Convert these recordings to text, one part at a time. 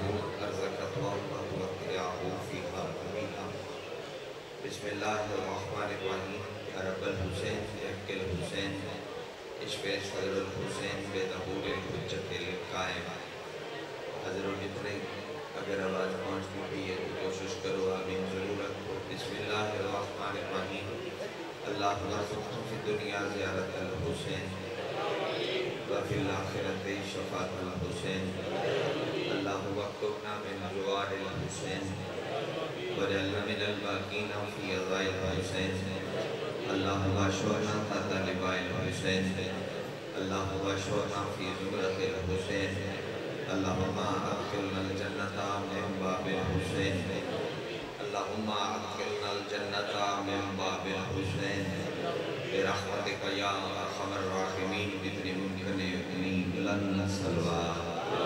ارزقته واتبعه فيها جميعا بسم الله الرحمن الرحيم يا رب الحسين بحق الحسين اشفع صدر الحسين بظهور الحجة القائم حضرت جتنے اگر آواز پہنچتی بھی ہے تو کوشش کرو آمین ضرور رکھو بسم اللہ الرحمن الرحیم اللہم ارزقنا فی الدنیا زیارت الحسین وفی الآخرت شفاعت الحسین اللہم اکتبنا من جوار الحسین وجعلنا من الباقین فی عضاء الحسین اللہم اشعرنا تحت لواء الحسین اللہم اشعرنا فی زمرۃ الحسین اللہم ادخلنا الجنة من باب الحسین اللہم ادخلنا الجنة من باب الحسین برحمتک یا ارحم الراحمین بذن ممکن اتنی بلند صلوات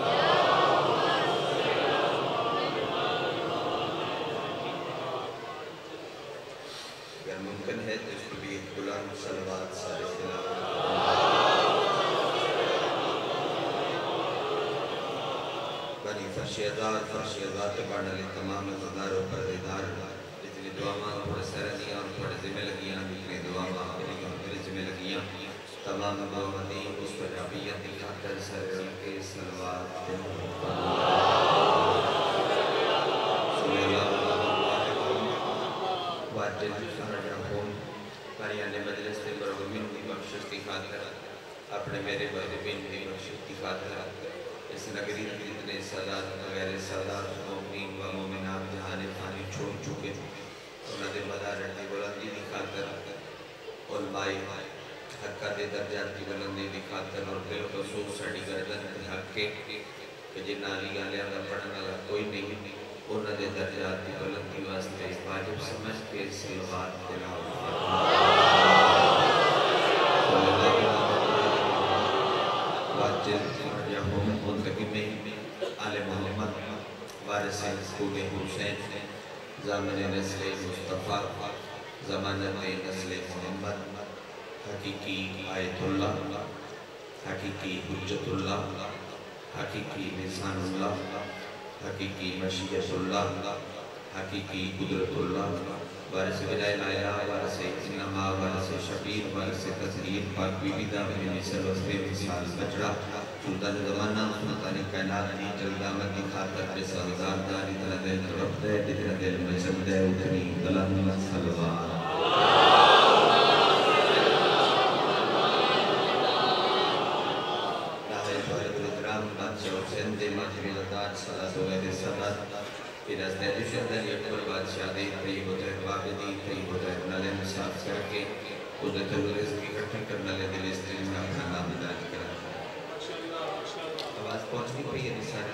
اگر ممکن ہے تو اس کو بھی ایک بلند صلوات سارے تلاوت بنی فرشیدات پڑھنے لئے تمام عزدار و پردیدار جتنی دعا ماں تھوڑے سرنیاں اور تھوڑے ذمہ لگیاں جتنی دعا ماں میرے ذمہ لگیاں تمام دعا مدی اس پر ربیت دکھا کر سر رکھے صلوات صلی اللہ علیہ وسلم واجد فرجہم پریان مجلس کے برغمین کی بخشش کی خاطر اپنے میرے برغمین کی بخشش کی خاطر اس نگری کی جتنے سادات غیر سادات مومنین و مومنات جہاں فانی چھوڑ چکے انہوں نے مدارت کی بلندی دی خاطر علماء حقہ دے درجات کی بلندی دی خاطر اور بالخصوص سڑی گردن کی حق کے کہ جن علی علیہ اللہ پڑھنے لگا کوئی نہیں انہوں نے درجات کی بلندی واسطے واجب سمجھ کے صلوات تلاوت واجب منتقم آل محمد وارث خود حسین زامن نسل مصطفیٰ زمانت نسل محمد حقیقی آیت اللہ حقیقی حجت اللہ حقیقی لسان اللہ حقیقی مشیت اللہ حقیقی قدرت اللہ وارث ولائے الہ وارث انما وارث شبیر وارث تذکیر پاک بی بی دامن مثل وصف مثال بچڑا سلطان زمانہ سلطان کائنات دی جلدامت دی خاطر پہ سازدار داری طرح دل طرف دے جتنا دل میں سمدے اتنی بلند صلوات لاہے فارد الاکرام بادشاہ حسین دے ماجری لداد صلاة و غیر صلاة پھر از نیدی شہدن یکبر بادشاہ دے طیب و طیب بابدی طیب و طیب نلے مساف کر کے قدرت الرزق کی گھٹن کرنا لے دل استرین میں اپنا نام داج کرا آواز پہنچنی پڑی ہے سارے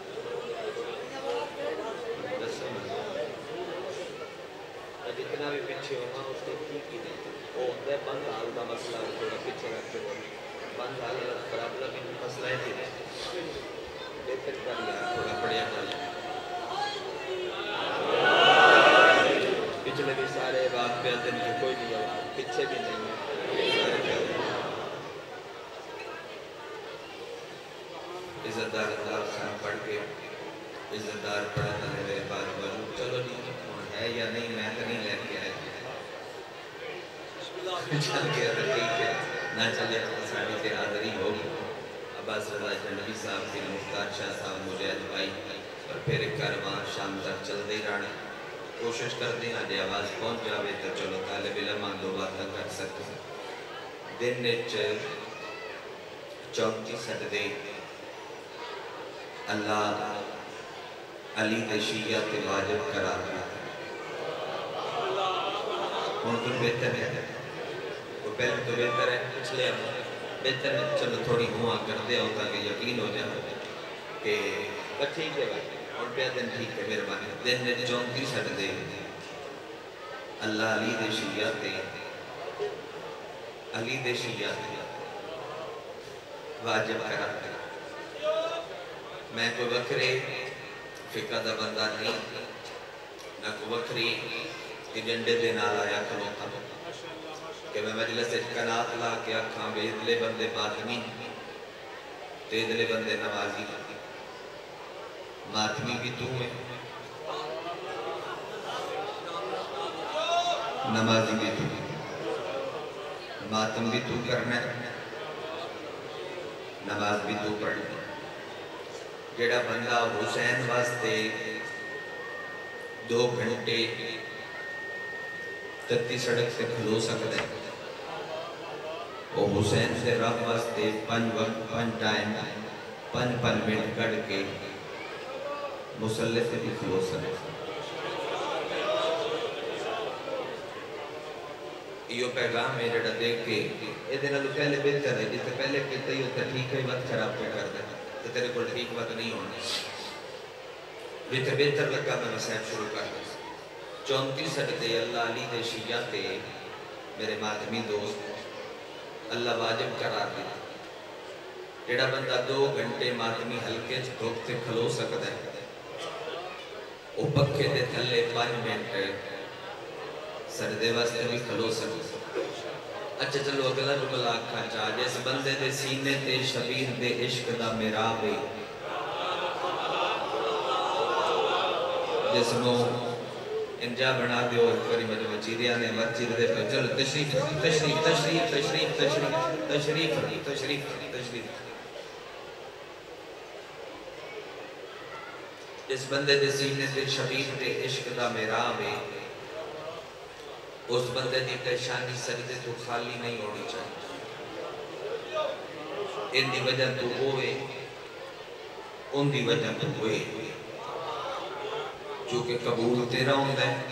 جتنا بھی پیچھے ہونا اس نے ٹھیک ہی نہیں وہ ہوتا ہے بند حال کا مسئلہ تھوڑا پیچھے رکھتے ہو بند حال کا پرابلم ان مسئلہ ہے تھے بہتر کر لیا تھوڑا پڑیا کر لیا پچھلے بھی سارے بات پہ دن کی کوئی نہیں آواز پیچھے بھی نہیں ہے عزتدار اللہ خان پڑھ کے عزتدار پڑھنا ہے میرے بات موجود چلو نہیں ہے یا نہیں میں تو نہیں لے کے آئے چل گیا تو ٹھیک ہے نہ چلے تو ساڑھی سے حاضری ہوگی عباس رضا جنوی صاحب کے مختار شاہ صاحب مجید بھائی اور پھر ایک کاروان شام تک چل دے رہنا کوشش کرتے ہیں آجے آواز پہنچ جاوے تو چلو طالب علم دو باتیں کر سکتے ہیں دن نیچ 34 سٹدے اللہ علی تشیعہ کے واجب قرار دیا کون کچھ بہتر ہے وہ پہلے تو بہتر ہے پچھلے بہتر ہے چلو تھوڑی ہوا کر دیا ہو تاکہ یقین ہو جائے کہ ٹھیک ہے بھائی اور پہ دن ٹھیک ہے میرے بانی دن نے 34 سٹ دے اللہ علی دے شیعہ تے علی دے شیعہ تے واجب قرار دیا میں کوئی وکرے فقہ دا بندہ نہیں نہ کوئی وکری ایجنڈے دے نال آیا کھلوتا کہ میں مجلس کنات لا کے آکھاں بے ادلے بندے باطنی تے ادلے بندے نمازی ماتمی بھی تو ہے، نمازی بھی تو، ماتم بھی تو کرنا ہے، نماز بھی تو پڑھنا ہے۔ جڑا بندہ حسین واسطے 2 گھنٹے تتی سڑک سے کھلو سکتا ہے، وہ حسین سے رب واسطے 5 وقت 5 ٹائم 5 منٹ کڑھ کے مسلح سے بھی کھلو سکتا ہے۔ یہ پیغام ہے جڑا دیکھ کے یہ دن پہلے بہتر ہے، جس سے پہلے کہتا ہی ہوتا ٹھیک ہے وقت خراب پہ کر دے تو تیرے کو ٹھیک وقت نہیں ہونا، جس سے بہتر لگا میں مسائب شروع کر دیں۔ 34 سجدے اللہ علی دے شیعہ تے میرے ماتمی دوست اللہ واجب قرار دی، جڑا بندہ 2 گھنٹے ماتمی ہلکے دھوپ سے کھلو سکتا ہے، وہ پکھے دے تھلے 5 منٹ سردے واسطے بھی کھلو سکتا ہے۔ اچھا چلو اگلا جملہ آکھا چاہ، جس بندے دے سینے تے شبیر دے عشق دا میراب ہے، جس نو انجا بنا دیو ایک باری مجھے مچیدیاں نے مسجد دے پہ چلو تشریف تشریف تشریف تشریف تشریف تشریف تشریف تشریف جس بندے دے سینے تے شبیر دے عشق دا میراب ہے، اس بندے دی پیشانی سجدے تو خالی نہیں ہونی چاہیے۔ ان دی وجہ تو ہوئے، ان دی وجہ تو ہوئے، چونکہ قبول تیرا ہوندہ ہے،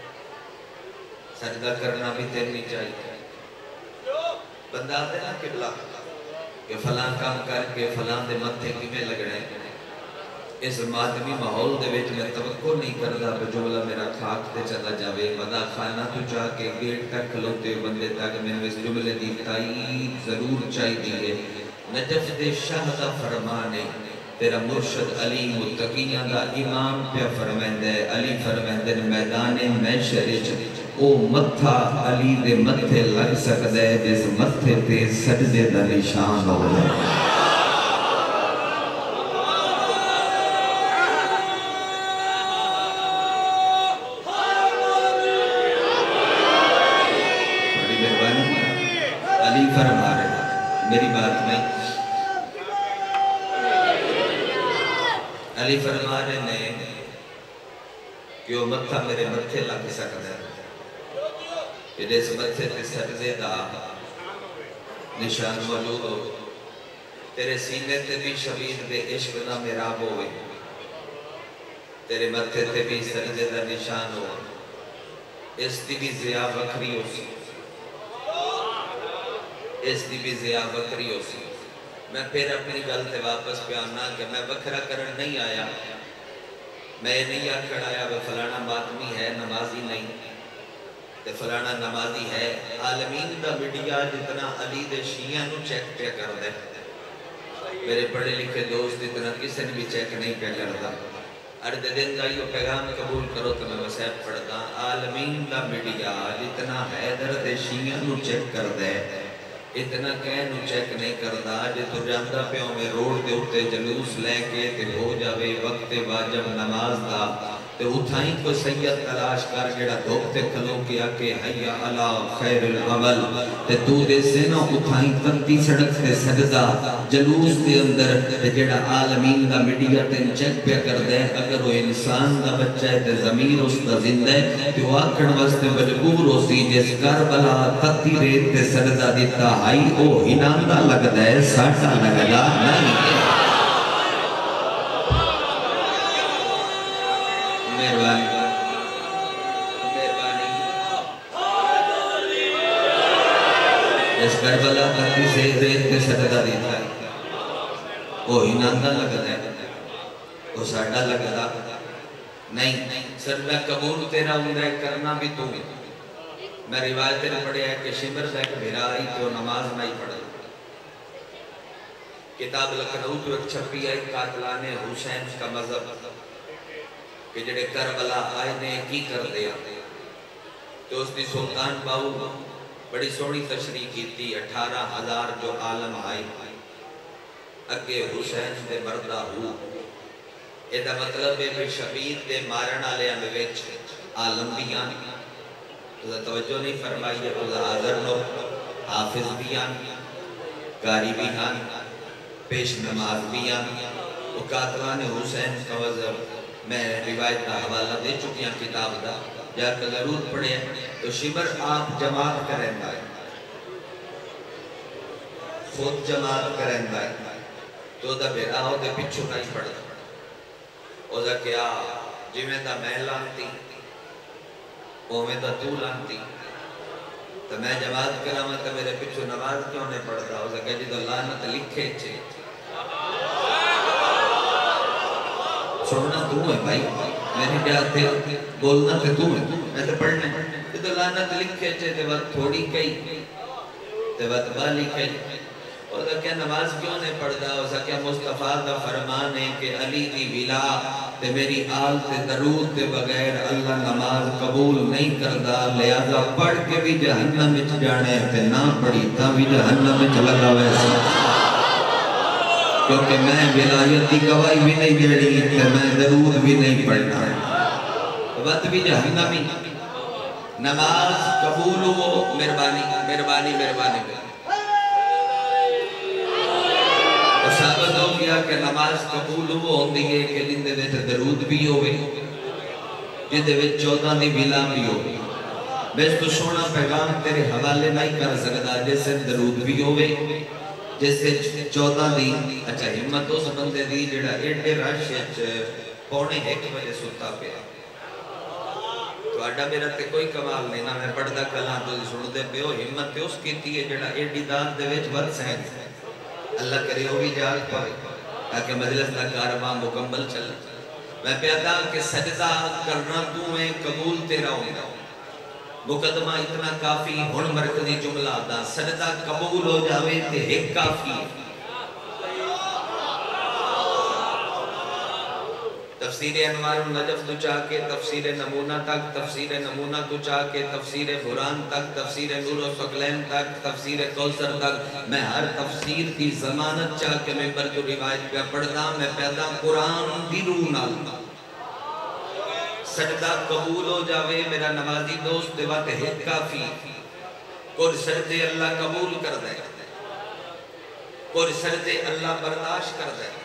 سجدہ کرنا بھی تیرنی چاہیے۔ بندہ آتے نا قبلہ کہ فلاں کام کر کے فلاں دے متھے کیویں لگنے، اس ماتمی ماحول دے وچ میں توقع نہیں کردا کہ جملہ میرا خاک تے چلا جاوے، ودا خانہ تو چاہ کے گیٹ تک کھلوتے بندے تک میں اس جملے دی تائید ضرور چاہی دیئے۔ نجف دے شاہ دا فرمانے تیرا مرشد علی متقیاں دا امام پہ فرمائندہ ہے، علی فرمائندہ میدان محشر او متھا علی دے متھے لگ سکتا ہے جس متھے تے سجدے دا نشان ہو جائے۔ بڑی مہربانی علی فرما رہے میری بات نہیں، علی فرما رہے نے کہ وہ متھا میرے متھے لگ سکتا ہے کہ جس متھے تے سجدے دا نشان موجود ہو، تیرے سینے تے بھی شبیر دے عشق نہ میراب ہوئے، تیرے متھے تے بھی سجدے دا نشان ہو، اس دی بھی ضیاء وکری ہو سی، اس دی بھی ضیاء وکری ہو سی۔ میں پھر اپنی گلتے واپس پہ آنا کہ میں وکرہ کرن نہیں آیا، میں نہیں آکڑ آیا وہ فلانا ماتمی ہے نمازی نہیں، تے فلانا نمازی ہے۔ عالمین دا میڈیا جتنا علی دے شیعہ نو چیک پہ کر دے، میرے پڑھے لکھے دوست اتنا کسی نے بھی چیک نہیں پہ کرتا۔ ارد دن دا یہ پیغام قبول کرو تو میں وسیب پڑھتا، عالمین دا میڈیا جتنا حیدر دے شیعہ نو چیک کر دے، اتنا کہنو چیک نہیں کردا جے تو جاندہ پیوں میں روڈ دے اٹھتے جلوس لے کے تے ہو جاوے وقت واجب نماز دا تے اٹھائیں کو سید تلاش کر جڑا دھوکتے کھلو کیا کہ حیٰ علی خیر العمل تے تو دے سے نہ اٹھائیں تنتی سڑک تے سجدہ جلوس دے اندر جڑا عالمین دا میڈیا تے چیک پہ کر دے، اگر وہ انسان دا بچہ ہے تے ضمیر اس دا زندہ ہے تو آکڑ واسطے مجبور ہو سی جس کربلا تتی ریت تے سجدہ دیتا آئی او ہناندہ لگ دے ساٹھا لگدا نہیں۔ مہربانی جس کربلا تتی سے ریت تے سجدہ دیتا ہے او ہناندہ لگ دے او ساٹھا لگدا نہیں۔ سجدہ قبول تیرا ہوندہ ہے کرنا بھی تو میں روایت نے پڑھے ہے کہ شمر سے ایک بھیرا آئی تو نماز نہیں پڑھے، کتاب لکھنؤ تو ایک چھپی ہے قاتلان حسین کا مذہب کہ جڑے کربلا آئے نے کی کر دیا، تو اس نے سلطان باؤ بڑی سوڑی تشریح کی تھی، 18,000 جو عالم آئے اگے حسین دے مردہ ہو یہ مطلب ہے کہ شبیر دے مارن والے وچ عالم بھی آن، تو توجہ نہیں فرمائی ہے، تو حاضر لو حافظ بھی آن، قاری بھی آن، پیش نماز بھی آن، وہ قاتلان حسین کا وزر میں روایت کا حوالہ دے چکی ہیں کتاب دا، جا کے ضرور پڑھے تو شبر آپ جماعت کریں گا، خود جماعت کریں گا، تو دا بیرا ہو دے پچھو نہیں پڑھتا، او دا کیا جی میں دا میں لانتی او میں دا تو لانتی تو میں جماعت کرا میں تو میرے پچھو نماز کیوں نہیں پڑھتا، او دا کہا جی تو لانت لکھے چھے سننا تو ہے بھائی، میں نے کہا تھے بولنا تھے تو ہے، میں تو پڑھنے یہ تو لانت لکھے چھے تے وقت تھوڑی کئی تے وقت بالی کئی، اور کیا نماز کیوں نہیں پڑھتا، اور کیا مصطفیٰ کا فرمان ہے کہ علی دی ولا تے میری آل تے درود تے بغیر اللہ نماز قبول نہیں کردا، لہذا پڑھ کے بھی جہنم وچ جانے تے نہ پڑھی تا بھی جہنم وچ لگا ویسا، کیونکہ میں ولایت دی گواہی بھی نہیں دیڑی تے میں درود بھی نہیں پڑھنا، وقت بھی جہنمی نماز قبول ہو، مہربانی مہربانی مہربانی ثابت ہو گیا کہ نماز قبول ہو ہوندی ہے کہ جندے وچ درود بھی ہوئے جندے وچ 14 دی ولا بھی ہوئے، میں اس تو سونا پیغام تیرے حوالے نہیں کر سکتا جیسے درود بھی ہوئے جیسے 14 دی، اچھا ہمت اس بندے دی جڑا ایڈے رش پونے 1 بجے ستا پیا، تو اڈا میرا تے کوئی کمال نہیں نہ میں پڑھدا کلاں تو سن دے پیو، ہمت تے اس کیتی ہے جڑا ایڈی داد دے وچ ور سہن اللہ کرے ہو بھی جاگ پائے تاکہ مجلس کا کارواں مکمل چلے، میں پیدا کہ سجدہ کرنا تو میں قبول تیرا ہوگا، مقدمہ اتنا کافی، ہن مرکزی جملہ دا سجدہ قبول ہو جاوے تے ایک کافی ہے، تفسیر انوار النجف تو چاہ کے تفسیر نمونہ تک، تفسیر نمونہ تو چاہ کے تفسیر بران تک، تفسیر نور و ثقلین تک، تفسیر کوثر تک، میں ہر تفسیر کی ضمانت چاہ کے ممبر جو روایت پہ پڑھتا میں پیدا قرآن دی روح نال سجدہ قبول ہو جاوے میرا نمازی دوست دے بات ہے کافی، کوئی سجدے اللہ قبول کر دے، کوئی سجدے اللہ برداشت کر دے،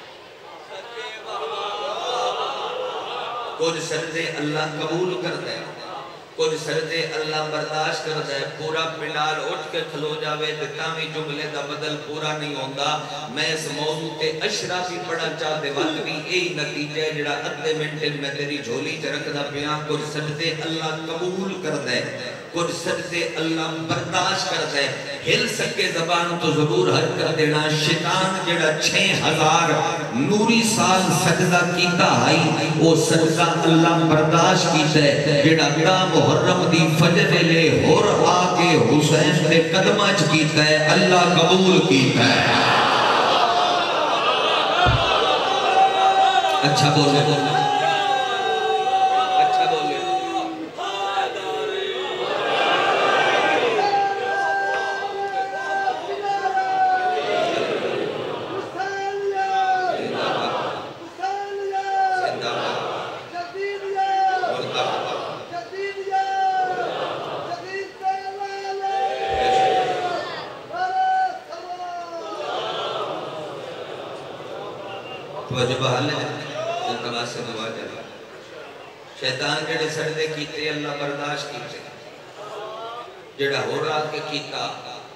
کوئی سجدے اللہ قبول کر دے، کوئی سجدے اللہ برداشت کر دے، پورا پنڈال اٹھ کے کھلو جاوے تاوی جملے دا بدل پورا نہیں ہوندا، میں اس موضوع تے اشرافی پڑھا چاہتے وقت بھی یہی نتیجہ جڑا ادھے منٹ میں تیری جھولی چ رکھدا پیاں، کوئی سجدے اللہ قبول کر دے، کوئی سجدے اللہ برداشت کر دے، ہل سکے زبان تو ضرور حج کر دینا، شیطان جڑا 6000 نوری سال سجدہ کیتا آئی، وہ سجدہ اللہ برداشت کیتا ہے، جڑا دا محرم دی فجر لے ہور آکے حسین دے قدمہ کیتا ہے، اللہ قبول کیتا ہے، اچھا بولے بولے شیطان جڑے سردے کیتے اللہ برداشت کیتے، جڑا ہو رہا کے کیتا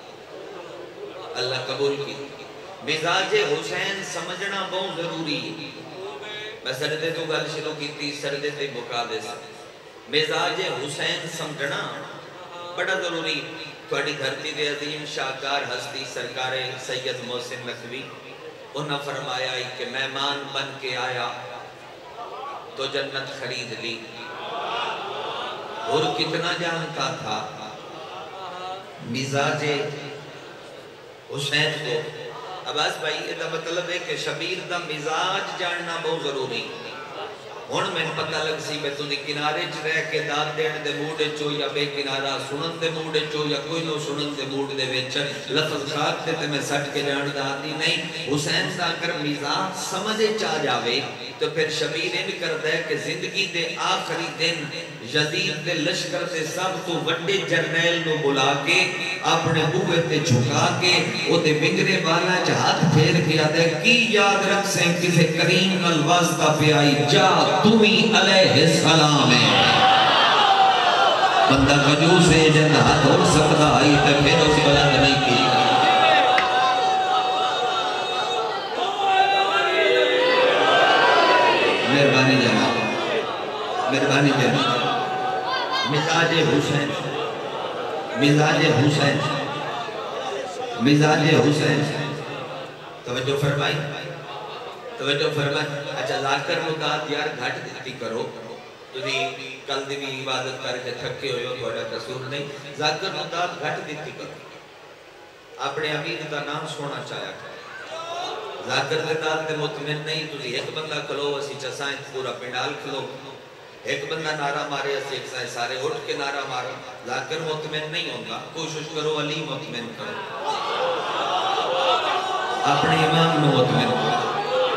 اللہ قبول کیتے، مزاج حسین سمجھنا بہت ضروری ہے، میں سردے تو گل شروع کیتی سردے تے مقابلے سے، مزاج حسین سمجھنا بڑا ضروری، تھوڑی دھرتی دے عظیم شاہکار ہستی سرکار سید محسن نقوی انہاں فرمایا کہ مہمان بن کے آیا تو جنت خرید لی، اور کتنا جانتا تھا مزاج حسین کو، عباس بھائی یہ مطلب ہے کہ شبیر دا مزاج جاننا بہت ضروری، ہون میں پتہ لگ سی میں تو دی کنارے چ رہ کے داد دین دے موڈے چو یا بے کنارہ سنن دے موڈے چو یا کوئی نو سنن دے موڈ دے ویچ لفظ خاک تے میں سٹ کے جان دا دی نہیں، حسین دا اگر مزاج سمجھے چاہ جاوے تو پھر شبیر ان کرتا ہے کہ زندگی دے آخری دن یزید دے لشکر دے سب تو وڈے جرنیل نو بلا کے اپنے بوئے تے جھکا کے او دے بنگرے والا ہاتھ پھیر کے آدھے کی یاد رکھ سے کسے کریم نال واسطہ پہ آئی جا تمہیں علیہ السلام ہے بندہ کجو سے جن ہاتھ ہو سکتا آئی تے پھر اس بلند نہیں کی مہربانی جناب مہربانی جناب مزاج حسین مزاج حسین مزاج حسین توجہ فرمائی توجہ فرمائی اچھا ذاکر مداد یار گھٹ دیتی کرو تھی کل دی بھی عبادت کر کے تھکے ہوئے ہو تھوڑا قصور نہیں ذاکر مداد گھٹ دیتی کرو اپنے امید کا نام سونا چاہیا کرو ذاکر مداد تے مطمئن نہیں تھی ایک بندہ کھلو اسی چسائیں پورا پنڈال کھلو ایک بندہ نعرہ مارے اسی ایک سائیں سارے اٹھ کے نعرہ مارو ذاکر مطمئن نہیں ہوگا کوشش کرو علی مطمئن کرو اپنے امام میں مطمئن کرو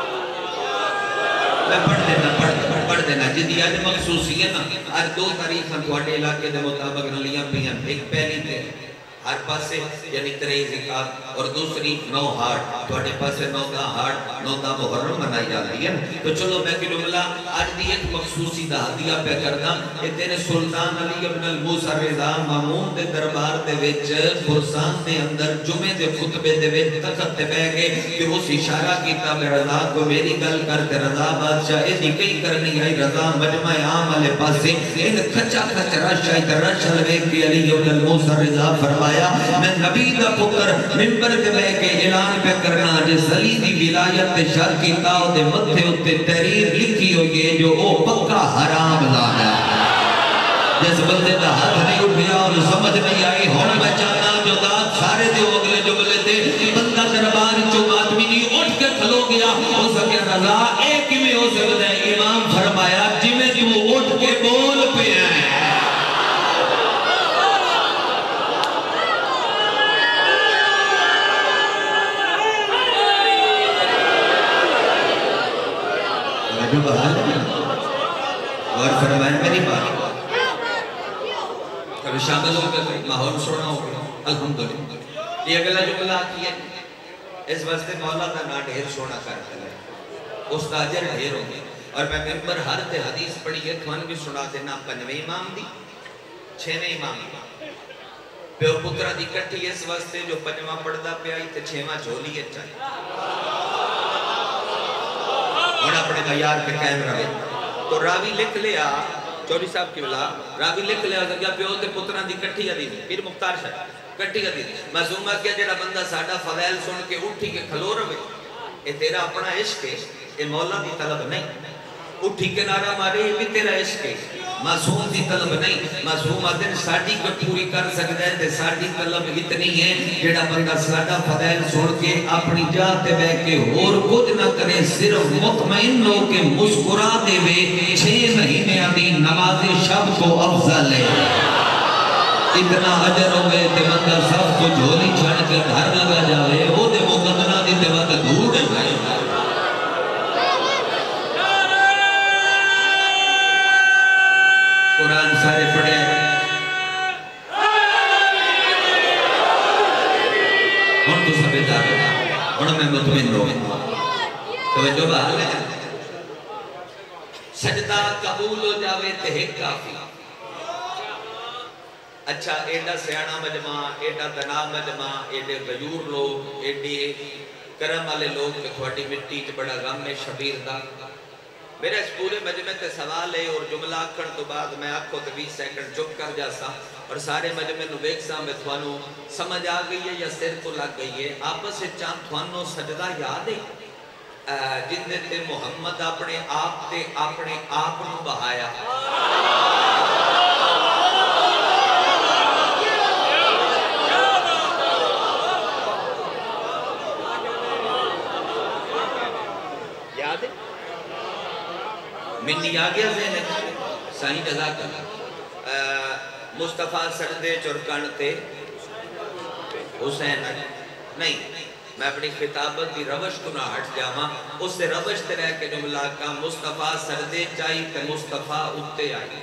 میں پڑھ دینا جدی آج مخصوصی ہے نا آج 2 تاریخ ہم تھوڑے علاقے دے مطابق نلیاں پیاں ایک پہلی تے ہر پاسے یعنی 23 ذکات اور دوسری 9 ہارٹ تھوڑے پاسے 9 دا ہارٹ 9 دا محرم منائی جاتی ہے تو چلو میں کہ جملہ آج دی ایک مخصوصی دا حدیعہ پہ کرنا کہ تیرے سلطان علی ابن الموسیٰ رضا مامون دے دربار دے وچ خرسان دے اندر جمعے دے خطبے دے وچ تخت تے بہ گئے کہ اس اشارہ کیتا میں رضا کو میری گل کرتے رضا بادشاہ ایدی کئی کرنی آئی رضا مجمع عام علی پاسے ان کھچا کھچ رشائی در رشل ویک کی علی ابن الموسیٰ رضا فرمایا میں نبی دا پتر ممبر دے بے کے اعلان پہ کرنا جس علی دی ولایت شر کی تاؤ دے مدھے اتے تحریر لکھی ہوئی جو او پکا حرام لانا جس بندے دا ہاتھ نہیں اٹھیا اور سمجھ نہیں آئی ہون میں چاہنا جو داد سارے دے اگلے جملے دے بندہ دربار جو آدمی نہیں اٹھ کے کھلو گیا ہو سکے رضا ایک میں ہو سکتا ہے امام فرمایا جی میں جو اٹھ کے بول پہ آئے جو بحال ہے اور فرمائے میری بات کبھی شامل ہو گئے ماحول سونا ہو گیا الحمدللہ یہ اگلا جملہ آتی ہے اس واسطے مولا دا نا ڈھیر سونا کرتا ہے استاجر ڈھیر ہو گئے اور میں ممبر ہر تے حدیث پڑھی ہے تھوان بھی سنا دینا 5ویں امام دی 6ویں امام دی پیو پترہ دی کٹھی اس واسطے جو 5واں پڑھدا پہ آئی تے 6واں جھولی ہے چاہیے اور اپنے معیار کے قائم رہے تو راوی لکھ لیا چوری صاحب کی بلا راوی لکھ لیا کہ پیو تے پتران دی کٹھی دی پیر مختار شاہ کٹھی دی معصومہ کیا جڑا بندہ ساڈا فضائل سن کے اٹھی کے کھلو رہے اے تیرا اپنا عشق ہے اے مولا دی طلب نہیں اٹھی کے نعرہ مارے یہ بھی تیرا عشق ہے معصوم دی طلب نہیں معصوم آدھر ساڑھی کو پوری کر سکتا ہے تے ساڑھی طلب اتنی ہے جڑا بندہ ساڑھا فضائل سن کے اپنی جاتے بے کے اور کچھ نہ کرے صرف مطمئن ہو کے مسکرا دے وے 6 مہینے آدھی نماز شب کو افضل ہے اتنا عجر ہوئے تے بندہ سب کو جھولی چھڑ کے گھر لگا جاوے وہ دے مقدنہ دی تے وقت دور ہے بھائی قرآن سارے پڑھے ہون تو سب ادھا رہا ہون میں مطمئن رو توجہ بحال ہے سجدہ قبول ہو جاوے تے ایک کافی اچھا ایڈا سیانہ مجمع ایڈا تناب مجمع ایڈے غیور لوگ ایڈے کرم والے لوگ کہ تھوڑی مٹی چ بڑا غم میں شبیر دا میرے اس پورے مجمع تے سوال ہے اور جملہ آکھن تو بعد میں آپ کو 20 سیکنڈ چپ کر جاسا اور سارے مجمع نو بیک سا میں تھوانو سمجھ آ گئی ہے یا سر کو لگ گئی ہے آپس سے چاند تھوانو سجدہ یاد ہے جن تے محمد اپنے آپ نو بہایا یاد ہے منی آگیا ذہن سائیں جزا کر مصطفیٰ سردے چرکن تے حسین نہیں میں اپنی خطابت دی روش کو نہ ہٹ جاواں اس سے روش تے رہ کے جملہ کا مصطفیٰ سردے چاہی تے مصطفیٰ اٹھتے آئی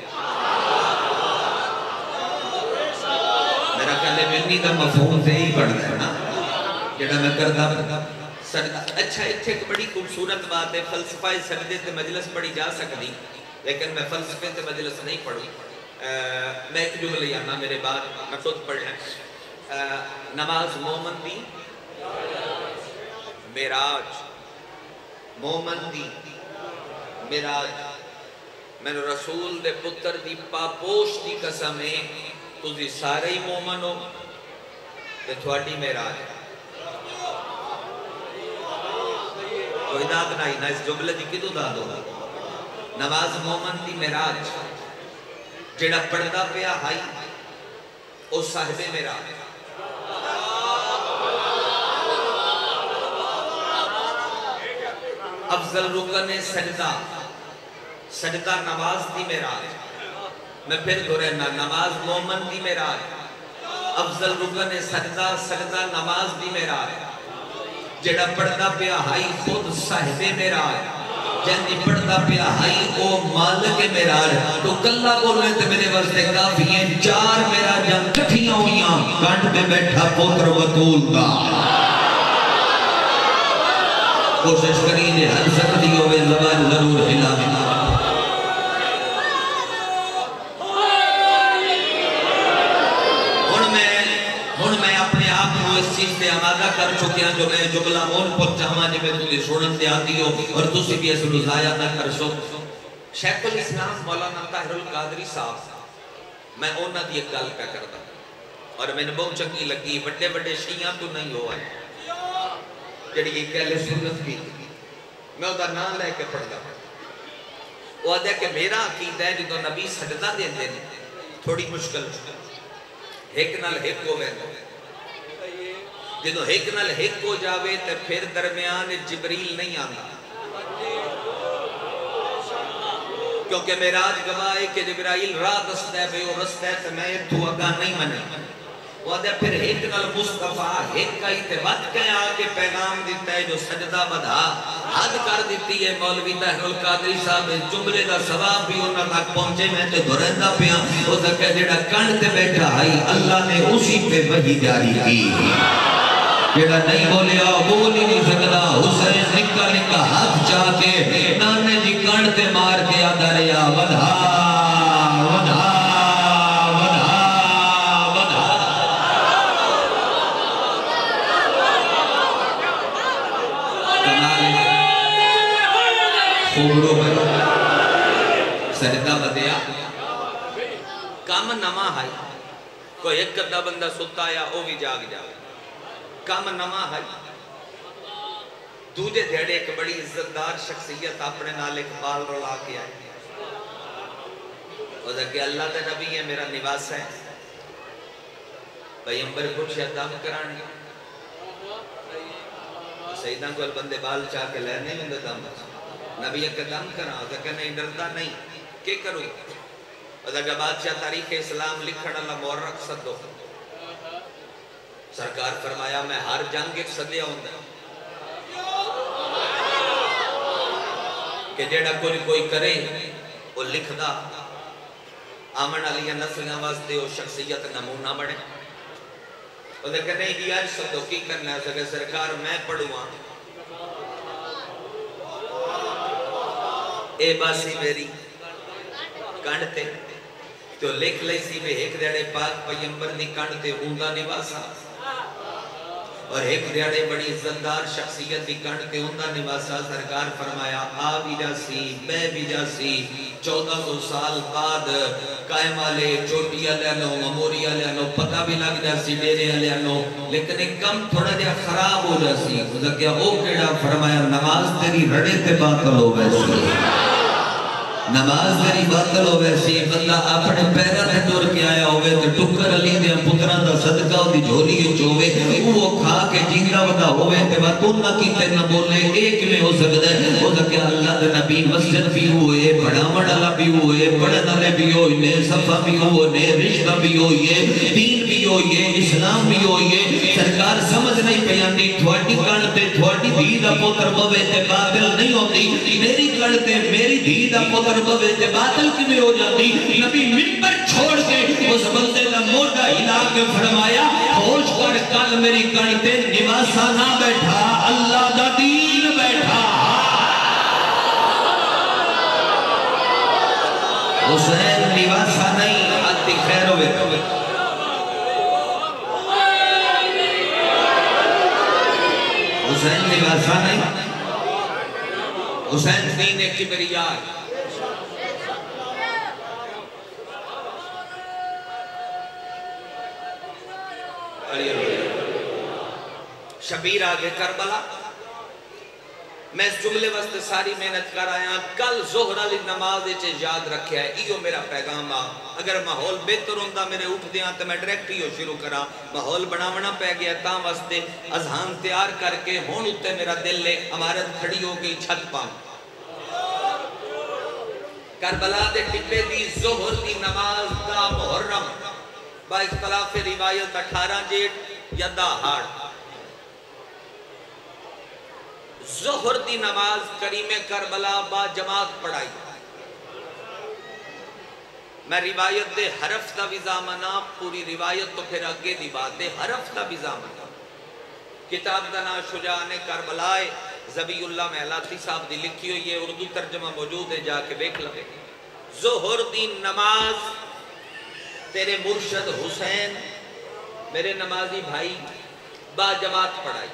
میرا کہلے ملنی کا مفہوم سے ہی پڑھ رہا ہے نا جڑا میں کرتا اچھا اتھے ایک بڑی خوبصورت بات ہے فلسفہ سردے تے مجلس پڑھی جا سکتی لیکن میں فلسفے تے مجلس نہیں پڑھوں میں ایک جملے آنا میرے بعد میں خود پڑھنا نماز مومن دی میراج مومن دی میراج میں نے رسول دے پتر دی پاپوش دی قسمیں تُسی سارے ہی مومن ہو تے تھوڑی میراج کوئی داد نہیں نا اس جملے دی کدو داد ہوگا نماز مومن دی میراج جڑا پڑھدا پیا ہائی او صاحب میراج افضل رکن سجدہ سجدہ نماز دی میراج میں پھر دورہنا نماز مومن دی میراج افضل رکن سجدہ سجدہ نماز دی میراج جڑا پڑھدا پیا ہائی خود صاحب میراج جہاں پڑھدا پیا ہائی او مالک میراج تو کلہ بولنے تے میرے واسطے کافی ہیں چار میراجاں کٹھیاں ہوئیاں کانٹ پہ بیٹھا پوتر وطول دا کوشش کریں ہر سکتی ہوئے زبان ضرور ہلا ملا ہن میں اپنے آپ کو اس چیز سے آمادہ کر چکیا جو میں جملہ مون پر چاہاں جب میں تجھے سوڑن دے آتی ہو اور تسی بھی اس کو ضائع نہ کر سو شیخ الاسلام مولانا طاہر القادری صاحب میں اونا دی ایک گل پہ کرتا اور میں نے بہت چنگی لگی بڑے بڑے شیعہ تو نہیں ہوا ہے جڑی ایک اہل سنت کی میں ادھا نام لے کے پڑھ گا وہ آدھے کہ میرا عقیدہ ہے جدو نبی سجدہ دے دے تھوڑی مشکل ایک نال ایک ہو گئے جدو ایک نال ایک ہو جاوے تو پھر درمیان جبریل نہیں آنا کیونکہ میراج گواہ ہے کہ جبرائیل راہ دستا ہے بے وہ رستہ ہے تو میں تو اگاں نہیں منے وہ آدھے پھر ایک نال مصطفیٰ ایک کا اتباد کے آگے پیغام دیتا ہے جو سجدہ بدھا حد کر دیتی ہے مولوی طاہر القادری صاحب جملے دا ثواب بھی انہاں تک پہنچے میں تے دھرندہ پیا وہ دکھے جڑا کن تے بیٹھا ہے اللہ نے اسی پہ وحی جاری کی جڑا نہیں بولیا بول ہی نہیں سکتا حسین نکا نکا ہاتھ چاہ کے نانے جی کن تے مار کے آدھا ریا بدھا بدھا خوبرو پر سجدہ بدیا کام نما ہے کوئی ایک قدہ بندہ ستا یا او بھی جاگ جاگ کام نما ہے دوجہ دھیڑے ایک بڑی عزتدار شخصیت اپنے نال ایک بال رولا کے آئے اور کہ اللہ دے نبی ہے میرا نواس ہے پیغمبر کچھ دم کرانے سیدہ کو البندے بال چاہ کے لے نہیں ہوں دم نبی ایک دم کرا کہ نہیں ڈرتا نہیں کہ کرو کہ بادشاہ تاریخ اسلام لکھن اللہ مورخ صدو سرکار فرمایا میں ہر جنگ ایک صدیہ ہوں کہ جیڑا کوئی کرے وہ لکھ دا آمن علیہ نسلیاں واسطے وہ شخصیت نمونہ بڑھے وہ کہ نہیں یہ صدو کی کرنا ہے سرکار میں پڑھوں اے باسی میری کانڈتے تو لکھ لئی سی میں ایک دیڑے پاک پیمبر دی کانڈتے ہوندہ نواسا اور ایک دیڑے بڑی عزتدار شخصیت دی کانڈتے ہوندہ نواسا سرکار فرمایا آ بھی جاسی بے بھی جاسی 1400 سال بعد قائم آلے چوٹی آلیانو مموری آلیانو پتہ بھی لگ جاسی ڈیرے آلیانو لیکن ایک کم تھوڑا دیا خراب ہو جاسی خدا کیا او کیڑا فرمایا نماز تیری رڑے تے باطل ہو ویسی نماز تیری باطل ہو ویسی بندہ اپنے پیرہ نے دور کے آیا ہوئے تو ٹکر علی دے پتران دا صدقہ دی جھولی چوے وہ کھا کے جیندہ ودا ہوئے تے باتون نہ کیتے نہ بولے ایک میں ہو سکتا ہے وہ کہ اللہ دے نبی مسجد بھی ہوئے بڑا مڑالا بھی ہوئے بڑا نالے بھی ہوئے نے صفحہ بھی ہوئے نے رشتہ بھی ہوئے دین بھی ہوئی ہے اسلام بھی ہوئی ہے سرکار سمجھ نہیں پہ آندی تھوڑی کڑتے تھوڑی دھی دا پتر بوے تے باطل نہیں ہوتی میری کڑتے میری دھی دا پتر بوے تے باطل کی میں ہو جاتی نبی منبر چھوڑ کے اس بندے دا موڑا ہلا کے فرمایا ہوش کر کل میری کڑتے نواسا نہ بیٹھا اللہ دا دین بیٹھا حسین نواسا نہیں آتی خیر ہوئے حسین نواسا نہیں حسین دین کبریات شبیر آگے کربلا میں اس جملے واسطے ساری محنت کر آیا کل ظہر علی نماز اچھے یاد رکھیا ہے ایو میرا پیغام آ اگر ماحول بہتر ہوندہ میرے اٹھ دیاں تو میں ڈریکٹ ہی شروع کرا ماحول بناونا پہ گیا تاں واسطے اذہان تیار کر کے ہون اتے میرا دل لے امارت کھڑی ہو گئی چھت پاؤں کربلا دے ٹپے دی ظہر دی نماز دا محرم با اختلاف روایت 18 جیٹ یا دہاڑ ظہر دی نماز کریم کربلا با جماعت پڑھائی میں روایت دے حرف دا وزامنا پوری روایت تو پھر اگے دی بات دے حرف دا وزامنا کتاب دنا شجاعن کربلائے زبی اللہ محلاتی صاحب دی لکھی ہوئی ہے اردو ترجمہ موجود ہے جا کے بیک لگے ظہر دی نماز تیرے مرشد حسین میرے نمازی بھائی با جماعت پڑھائی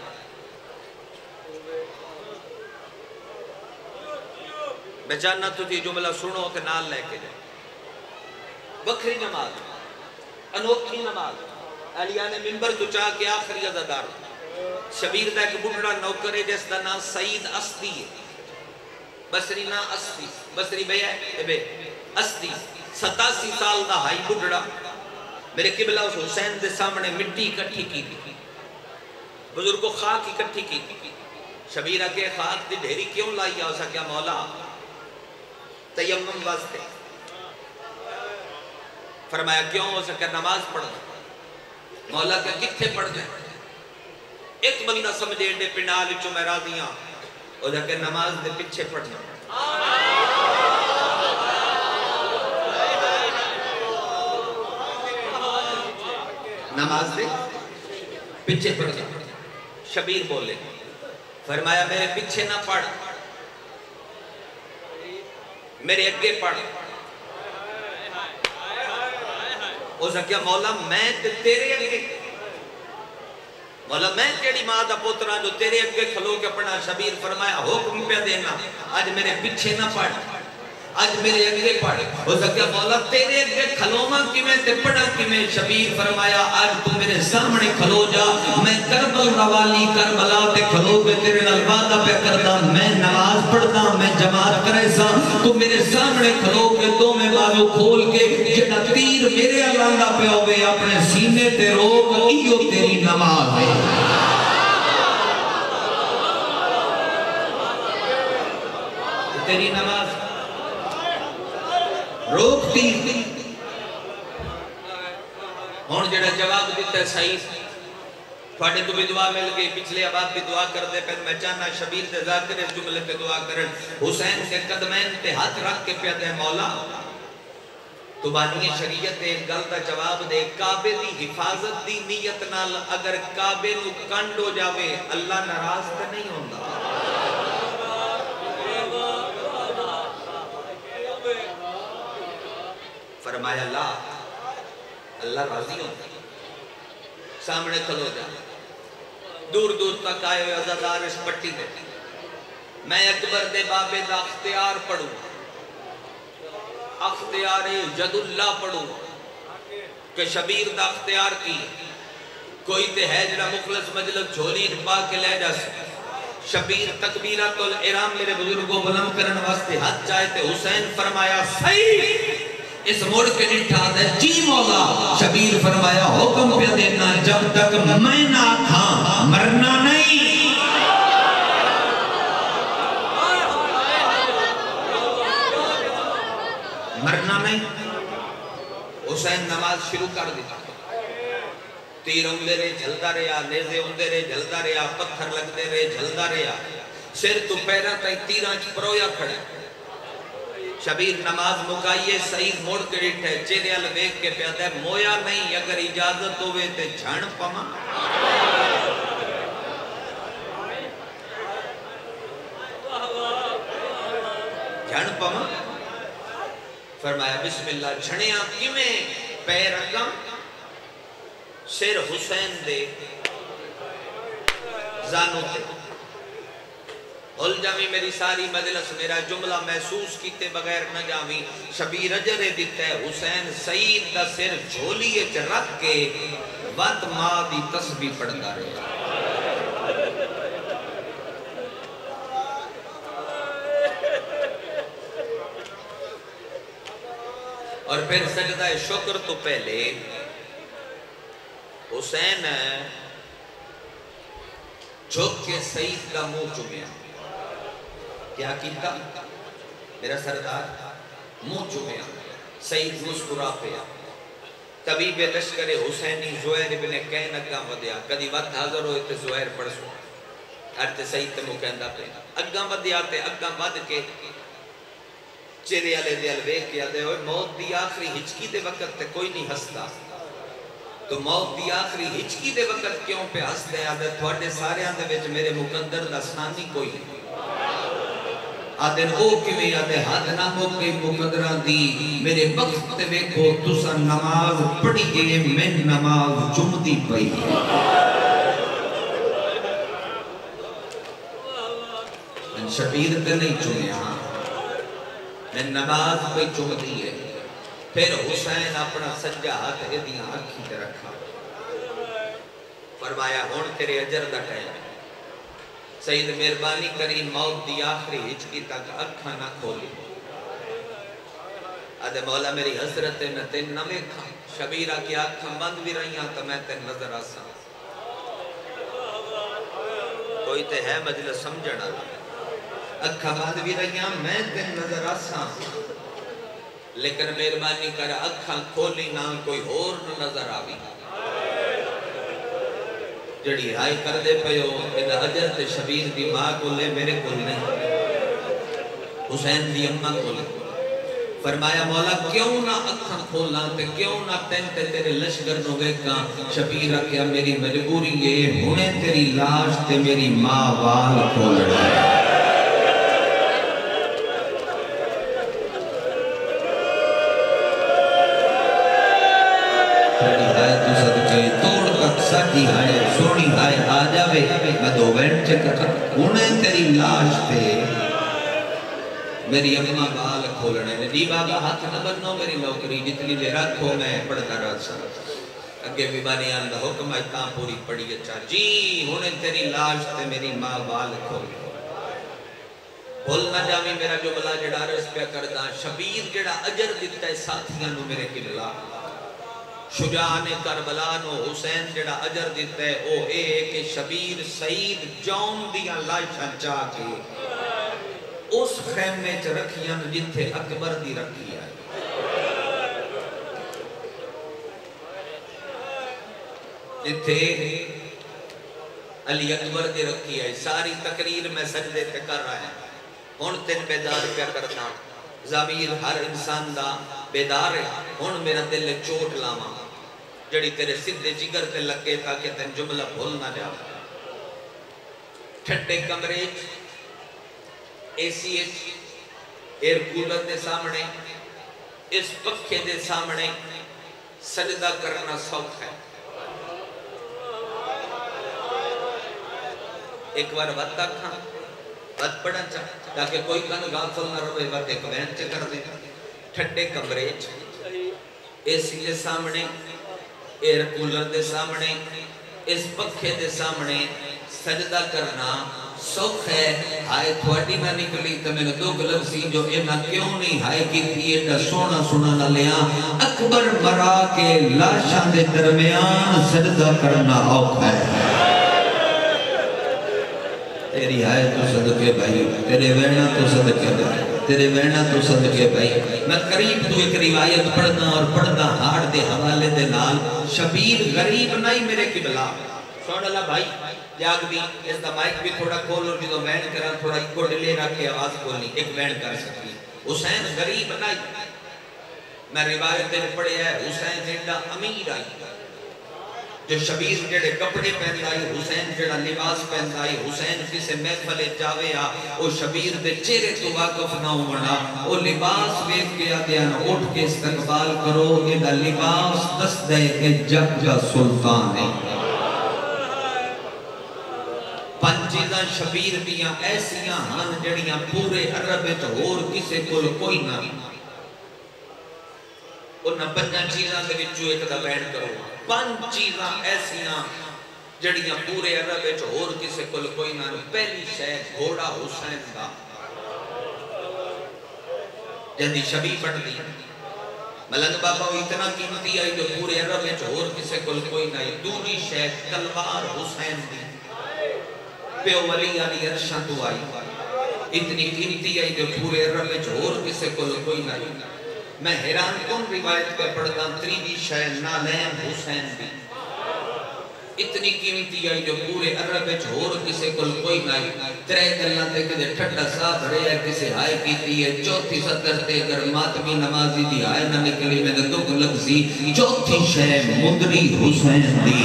میں جاننا تو تھی جملہ سنو کہ نال لے کے جائے بکری نماز انوکھی نماز علیہ نے منبر تو چاہ کے آخری عزادار شبیر دا ایک بڑھڑا نوکر ہے جس دا نا سعید اسدی ہے بصری نا اسدی بصری بھئی ہے اسدی 87 سال دا ہائی بڑھڑا میرے قبلہ اس حسین دے سامنے مٹی اکٹھی کی تھی بزرگ کو خاک اکٹھی کی تھی شبیرہ کے خاک دی ڈھیری کیوں لائی ہو سکیا مولا تیمم واسطے فرمایا کیوں ہو سکیا نماز پڑھ مولا کیا کتھے پڑھ جائیں ایک بندہ سمجھے انڈے پنڈال چو میں راضیاں اور جا کہ نماز دے پچھے پڑھ جائیں نماز دے پچھے پڑھ جائیں شبیر بولے فرمایا میرے پچھے نہ پڑھ میرے اگے پڑھ او سکیا مولا میں تیرے اگے مولا میں تیری ماں دا پوترا جو تیرے اگے کھلو کے پڑھا شبیر فرمایا حکم پہ دینا آج میرے پچھے نہ پڑھ آج میرے اگے پڑھ ہو سکیا مولا تیرے اگے کھلوما کی میں تے پڑھا کی میں شبیر فرمایا آج تو میرے سامنے کھلو جا میں کربل روالی کربلا تے کھلو کے تیرے نلوادہ پہ کردا میں نماز پڑھدا میں جماعت کرے سا تو میرے سامنے کھلو کے تو میں بازو کھول کے جنا تیر میرے اللہ پہ ہوئے اپنے سینے تے روک ایو تیری نماز ہے تیری نماز روکتی ہون جڑا جواب دیتا ہے صحیح تھوڑے تو بھی دعا مل گئی پچھلے آباد بھی دعا کر دے پھر میں چاہنا شبیر تے ذاکر اس جملے تے دعا کرن حسین کے قدمین تے ہاتھ رکھ کے پیادے مولا تو بانی شریعت ایک گل دا جواب دے کعبے دی حفاظت دی نیت نال اگر کعبے نو کنڈ ہو جاوے اللہ ناراض تے نہیں ہوندہ فرمایا اللہ راضی ہوتا سامنے کھلو جا دور دور تک آئے ہوئے عزادار اس پٹی دے میں اکبر دے بابے دا اختیار پڑھوں اختیار جد اللہ پڑھوں کہ شبیر دا اختیار کی کوئی تے ہے جنہ مخلص مجلس جھولی پا کے لے جا سکتا شبیر تکبیرات الارام میرے بزرگوں بلند کرن واسطے ہاتھ چاہتے حسین فرمایا صحیح اس موڑ کے نٹھا دے جی مولا شبیر فرمایا حکم پہ دینا جب تک میں نہ کھاں مرنا نہیں مرنا نہیں حسین نماز شروع کر دیتا تیر ہوندے رہے جھلدا رہا، نیزے ہوندے رہے جھلدا رہا، پتھر لگدے رہے جھلدا رہا، سر تو پیراں تائیں تیراں چ پرویا کھڑا۔ شبیر نماز مکائیے، سعید موڑ کے ڈٹھے، چہرے ال ویکھ کے پیادا ہے مویا نہیں، اگر اجازت ہوئے تے جھڑ پواں۔ جھڑ پواں؟ فرمایا بسم اللہ، جھڑیاں کیویں؟ پیر اگاں، سر حسین دے زانو تے۔ بھول جاویں میری ساری مجلس، میرا جملہ محسوس کیتے بغیر نہ جاویں۔ شبیر اجرے دیتا ہے حسین سعید دا سر جھولیے چ رکھ کے وقت ماں دی تسبیح پڑھتا رہا۔ اور پھر سجدہ شکر تو پہلے حسین جھک کے سعید کا منہ چومیا۔ کیا کیتا؟ میرا سردار منہ چومیا۔ سعید مسکرا پیا۔ طبیب لشکر حسینی زہیر ابن کین اگاں ودیا، کدی وقت حاضر ہوئے تے زہیر پڑھسو، ارتے سعید تے مکہندہ پیا۔ اگاں ودیا تے اگاں ود کے چہرے والے دے الویکھ کے آدھے ہوئے موت دی آخری ہچکی دے وقت تے کوئی نہیں ہستا، تو موت دی آخری ہچکی دے وقت کیوں پہ ہستے ہیں؟ آدھے تھوڑے سارے آدھے وچ میرے مقدر دا سنانی کوئی نہیں۔ آدھے او کیویں؟ آدھے حد نہ ہو گئی مقدرہ دی، میرے وقت تے ویکھو تسا نماز پڑھی گئے، میں نماز جمدی پئی۔ میں شبیر تے نہیں چنیا، میں نماز پہ چمدی ہے۔ پھر حسین اپنا سجا ہاتھ ایدیاں آنکھی تے رکھا، فرمایا ہون تیرے اجر دا ٹائم ہے، سعید مہربانی کری موت دی آخری ہچکی تک اکھاں نہ کھولی۔ آدھے مولا میری حسرت ہے میں تین نہ ویکھاں، شبیرہ کی آنکھاں بند بھی رہیاں تو میں تین نظر آساں۔ کوئی تے ہے مجلس سمجھنا، اکھاں بند بھی رہیاں میں تین نظر آساں، لیکن مہربانی کر اکھاں کھولی نہ کوئی اور نہ نظر آوی۔ جڑی ہائی کر دے پیو ایدہ اجر تے شبیر دی ماں کو لے، میرے کو نہیں، حسین دی اممہ کو لے۔ فرمایا مولا کیوں نہ اکھاں کھولاں تے کیوں نہ تینتے تیرے لشکر نو ویکاں؟ شبیر کیا میری مجبوری یہ ہونے تیری لاش تے میری ماں وال کھول رہا ہے۔ ساکی ہائے سونی ہائے آ جاوے میں دو وینٹ چکر انہیں تیری لاش تے میری اممہ بال کھولنے نے دی بابا ہاتھ نہ بنو میری نوکری جتنی دے رکھو میں پڑھتا رہا سا اگے بھی بانی آندہ حکم اتاں پوری پڑھی اچھا جی انہیں تیری لاش تے میری ماں بال کھولنے بھول نہ جاویں میرا جو بلا جڑا رس پہ کردہ شبیر جڑا اجر دیتا ہے ساتھیاں نو میرے قبلہ شجاعان کربلا نو حسین جڑا اجر دیتا ہے او اے کہ شبیر سعید جون دیاں لاشاں چاہ کے اس خیمے چ رکھیاں جتھے اکبر دی رکھی ہے۔ جتھے علی اکبر دی رکھی ہے۔ ساری تقریر میں سجدے تے کر رہا ہے، ہن تین بیدار پہ کرنا، ضمیر ہر انسان دا بیدار ہے، ہن میرا دل چوٹ لاما جڑی تیرے سدھے جگر تے لگے تاکہ تین جملہ بھول نہ جا۔ ٹھنڈے کمرے اے سی ایچ ایئر کولر دے سامنے اس پکھے دے سامنے سجدہ کرنا سوکھ ہے۔ ایک بار وقت کھاں وقت پڑھا چاہ تاکہ کوئی کن غافل نہ روے وقت ایک وینٹ کر دے۔ ٹھنڈے کمرے اے سی دے سامنے ایئر کولر دے سامنے اس پکھے دے سامنے سجدہ کرنا سوکھ ہے۔ ہائے تھوڑی نہ نکلی تو میں نے دو گلب سی جو اینا کیوں نہیں ہائے کی تھی اینا سونا سونا نہ لیا اکبر مرا کے لاشاں دے درمیان سجدہ کرنا اوکھ ہے۔ تیری ہائے تو صدقے بھائی تیرے وینا تو صدقے بھائی تیرے وینا تو صدقے بھائی میں قریب تو ایک روایت پڑھنا اور پڑھنا ہاڑ دے حوالے دے نال شبیر غریب نہیں میرے قبلہ سوڑ اللہ بھائی جاگ دی اس دا مائک بھی تھوڑا کھول اور جدو وین کرا تھوڑا ایک کو ڈلے رکھ کے آواز کھولنی ایک وین کر سکی حسین غریب نہیں میں روایت دے پڑھے ہے حسین جیڑا امیر آئی جو شبیر جڑے کپڑے پہن آئی حسین جڑا لباس پہن آئی حسین کسے محفل جاوے آ او شبیر دے چہرے تو واقف نہ ہونا او لباس ویکھ کے آدھے آنا اٹھ کے استقبال کرو یہ دا لباس دس دے کہ جگ کا سلطان ہے پنج چیزاں شبیر دیاں ایسیاں ہن جڑیاں پورے عرب وچ اور کسے کول کوئی نہ انہاں پنجاں چیزاں دے وچوں ایک دا بیان کرو پنج چیزاں ایسیاں جڑیاں پورے عرب وچ اور کسے کول کوئی نہ پہلی شے گھوڑا حسین دا جدی شبی پڑھ دی ملنگ بابا وہ اتنا قیمتی آئی جو پورے عرب وچ اور کسے کول کوئی نہ دوسری شے تلوار حسین دی پیو ولی علی عرشاں تو آئی اتنی قیمتی آئی جو پورے عرب وچ اور کسے کول کوئی نہ میں حیران کن روایت پہ پڑھتا تریجی شے نالین حسین دی اتنی قیمتی آئی جو پورے عرب وچ اور کسے کول کوئی نہیں ترے گلاں تے کدے ٹھڈا صاحب رہیا کسے ہائے کیتی ہے چوتھی سطر تے اگر ماتمی نمازی دی ہائے نہ نکلی میں دے دکھ لگ سی چوتھی شے مندری حسین دی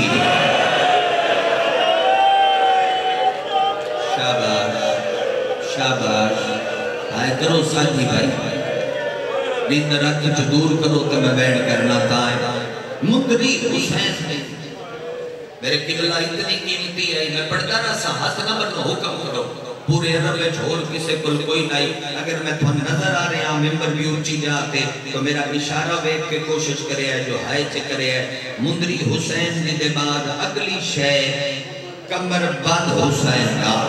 شاباش شاباش ہائے کرو سانجی بھائی نیندر رکھ چھ دور کرو تو میں بیٹھ کرنا تائیں مندری حسین دی میرے قبلہ اتنی قیمتی ہے میں پڑھتا رہا سا حسنہ بنو حکم کرو پورے عرب میں چھوڑ کسے کل کوئی نہیں اگر میں تھوڑا نظر آ رہے ہیں ممبر بھی اونچی جاتے تو میرا اشارہ ویک کے کوشش کرے ہے جو ہائے چکرے ہے مندری حسین دی دے بعد اگلی شے کمر بند حسین کا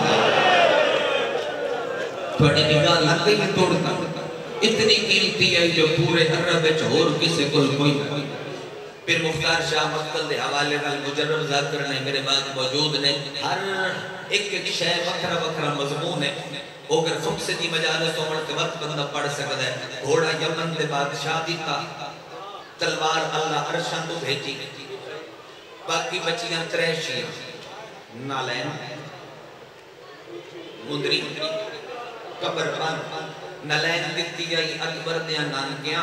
تھوڑی نگاہ لگتے ہی توڑتا اتنی قیمتی ہے جو پورے عرب میں چھوڑ کسے کل کوئی نہیں پھر مختار شاہ مقتل دے حوالے نال مجرب ذاکر نے میرے بعد موجود نے ہر ایک شے وکھرا وکھرا مضمون ہے اگر خمسے دی مجالس و مرتبت بندہ پڑھ سکتا ہے گھوڑا یمن دے بادشاہ دیتا تلوار اللہ عرشان تو بھیجی باقی بچیاں تریشیاں نالین مندری قبر بند نالین دیتی آئی اکبر دیاں نانکیاں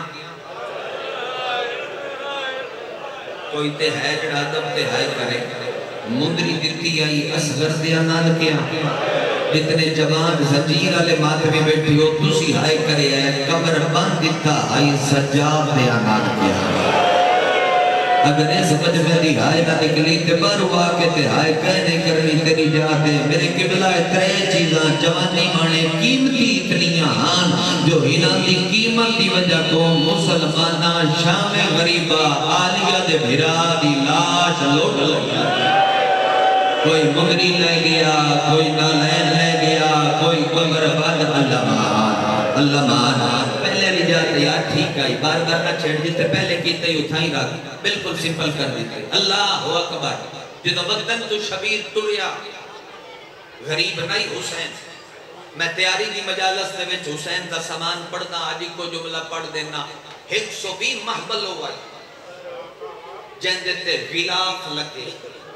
کوئی تے ہے جڑا دب تے ہائے کرے مندری دیتی آئی اصغر دیا نال کیا جتنے جوان زنجیر آلے ماتوی بیٹھی ہو تسی ہائے کرے ہے قبر بند دیتا آئی سجاب دیا نال کیا اگر اس مجمع دی ہائے نہ نکلی تے بارو آکے تے ہائے کہنے کرنی تیری جاتے میرے قبلہ ترے چیزاں جوانی مانے قیمتی اتنیاں ہان جو ہینا دی قیمت دی وجہ کو مسلمانہ شام غریبہ آلیہ دے بھرا دی لاش لوٹ لگیا کوئی مغری لے گیا کوئی نالین لے گیا کوئی قبر بند اللہ مان پہلے نہیں جاتے یار ٹھیک آئی بار بار نہ چھڑ جیتے پہلے کیتے ہی اٹھائی رکھ بالکل سمپل کر دیتے اللہ اکبر جدو وقتاً تو شبیر تریا غریب نہیں حسین میں تیاری دی مجالس دے وچ حسین دا سامان پڑھنا آجی کو جملہ پڑھ دینا 120 محبل ہوئی جن دیتے غلاف لگے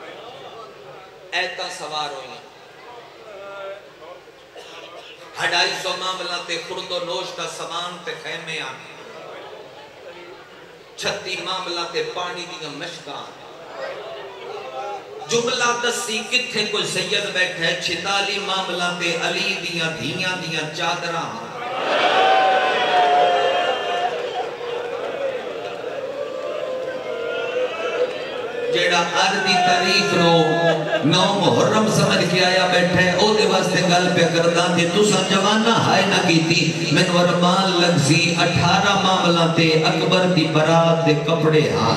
ایتا سوار ہوئی 250 معاملہ تے خرد و نوش کا سامان تے خیمے آنے 36 معاملہ تے پانی دیا مشکان جملہ دسی کتھے کوئی سید بیٹھے 46 معاملہ تے علی دیا دیا چادران جیڑا عرضی تاریخ رو 9 محرم سمجھ کے آیا بیٹھے او دے واسطے گل پہ کردہ تھی تو سنجوانہ ہائے نہ کی تھی من ورمان لگزی 18 معاملہ تے اکبر دی برات دے کپڑے ہاں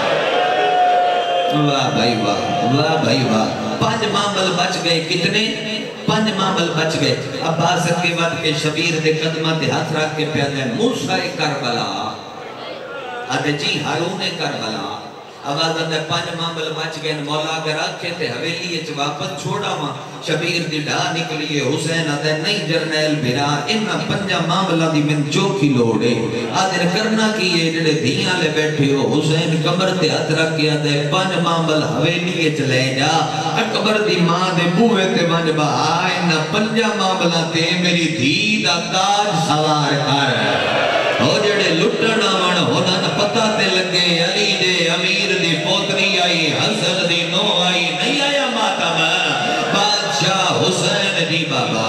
واہ بھائی واہ بھائی واہ 5 معامل بچ گئے کتنے 5 معامل بچ گئے عباس کے بعد کے شبیر دے قدمہ تے ہاتھ رکھ کے پیادے موسیٰ کربلا آدھے جی ہارون کربلا آواز اندر 5 معامل بچ گئے مولا اگر آکھے تے حویلی اچ واپس چھوڑا ماں شبیر دی ڈھا نکلیے حسین آدھے نہیں جرنیل بھیرا انہا 5 معاملہ دی من چوکی لوڑے آدھر کرنا کیے جڑے دھیاں لے بیٹھے ہو حسین کمر تے ہاتھ رکھ کے آدھے 5 معامل حویلی اچ لے جا اکبر دی ماں دے بوئے تے من با انہا 5 معاملہ تے میری دھی دا تاج سوار کر ہو جڑے لٹنا من ہونا پتہ تے لگے علی دے امیر دی پوتری آئی حسن دی نو آئی نہیں آیا ماتم بادشاہ حسین دی بابا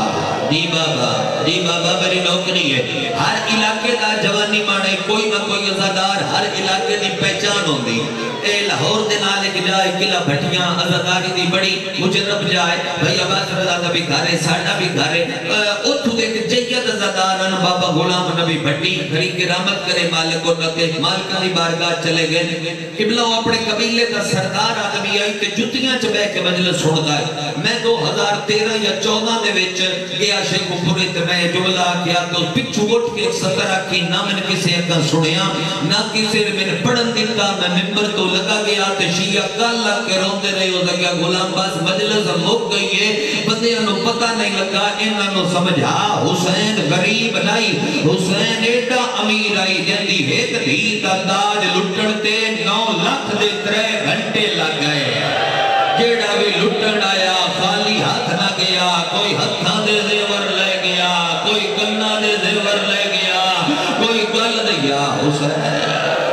میری نوکری ہے ہر علاقے دا جوانی مانے کوئی نہ کوئی عزادار ہر علاقے دی پہچان ہوندی اے لاہور دے نال ایک جائے قلعہ بھٹیاں عزاداری دی بڑی مجرب جائے بھائی عباس رضا دا بھی گھر ہے ساڑھا بھی گھر ہے اتھو دیکھ جید عزادارن بابا غلام نبی بھٹی گھری کی رحمت کرے مالک و نکے مالکہ دی بارگاہ چلے گئے قبلہ وہ اپنے قبیلے دا سردار آدمی آئی تے جتیاں چ بے کے مجلس سنتا ہے میں 2013 یا 14 دے وچ گیا شیخ پورے تے میں جملہ کیا تو پچھو اٹھ کے سترہ کی نہ میں کسی اکا سنیا نہ کسی میں پڑھن دیتا میں ممبر تو لگا گیا تے شیعہ کال لگ کے روندے رہے ہو سکیا غلام باس مجلس مک گئی ہے بندے انہوں پتہ نہیں لگا انہوں سمجھا حسین غریب نہیں حسین ایڈا امیر آئی جندی ایک دھیتا تاج لٹڑتے 9 لاکھ دے 3 گھنٹے لگ گئے جیڑا بھی لٹڑ آیا خالی ہاتھ نہ گیا کوئی ہتھاں دے زیور لے گیا کوئی کنہ دے زیور لے گیا کوئی گل دیا حسین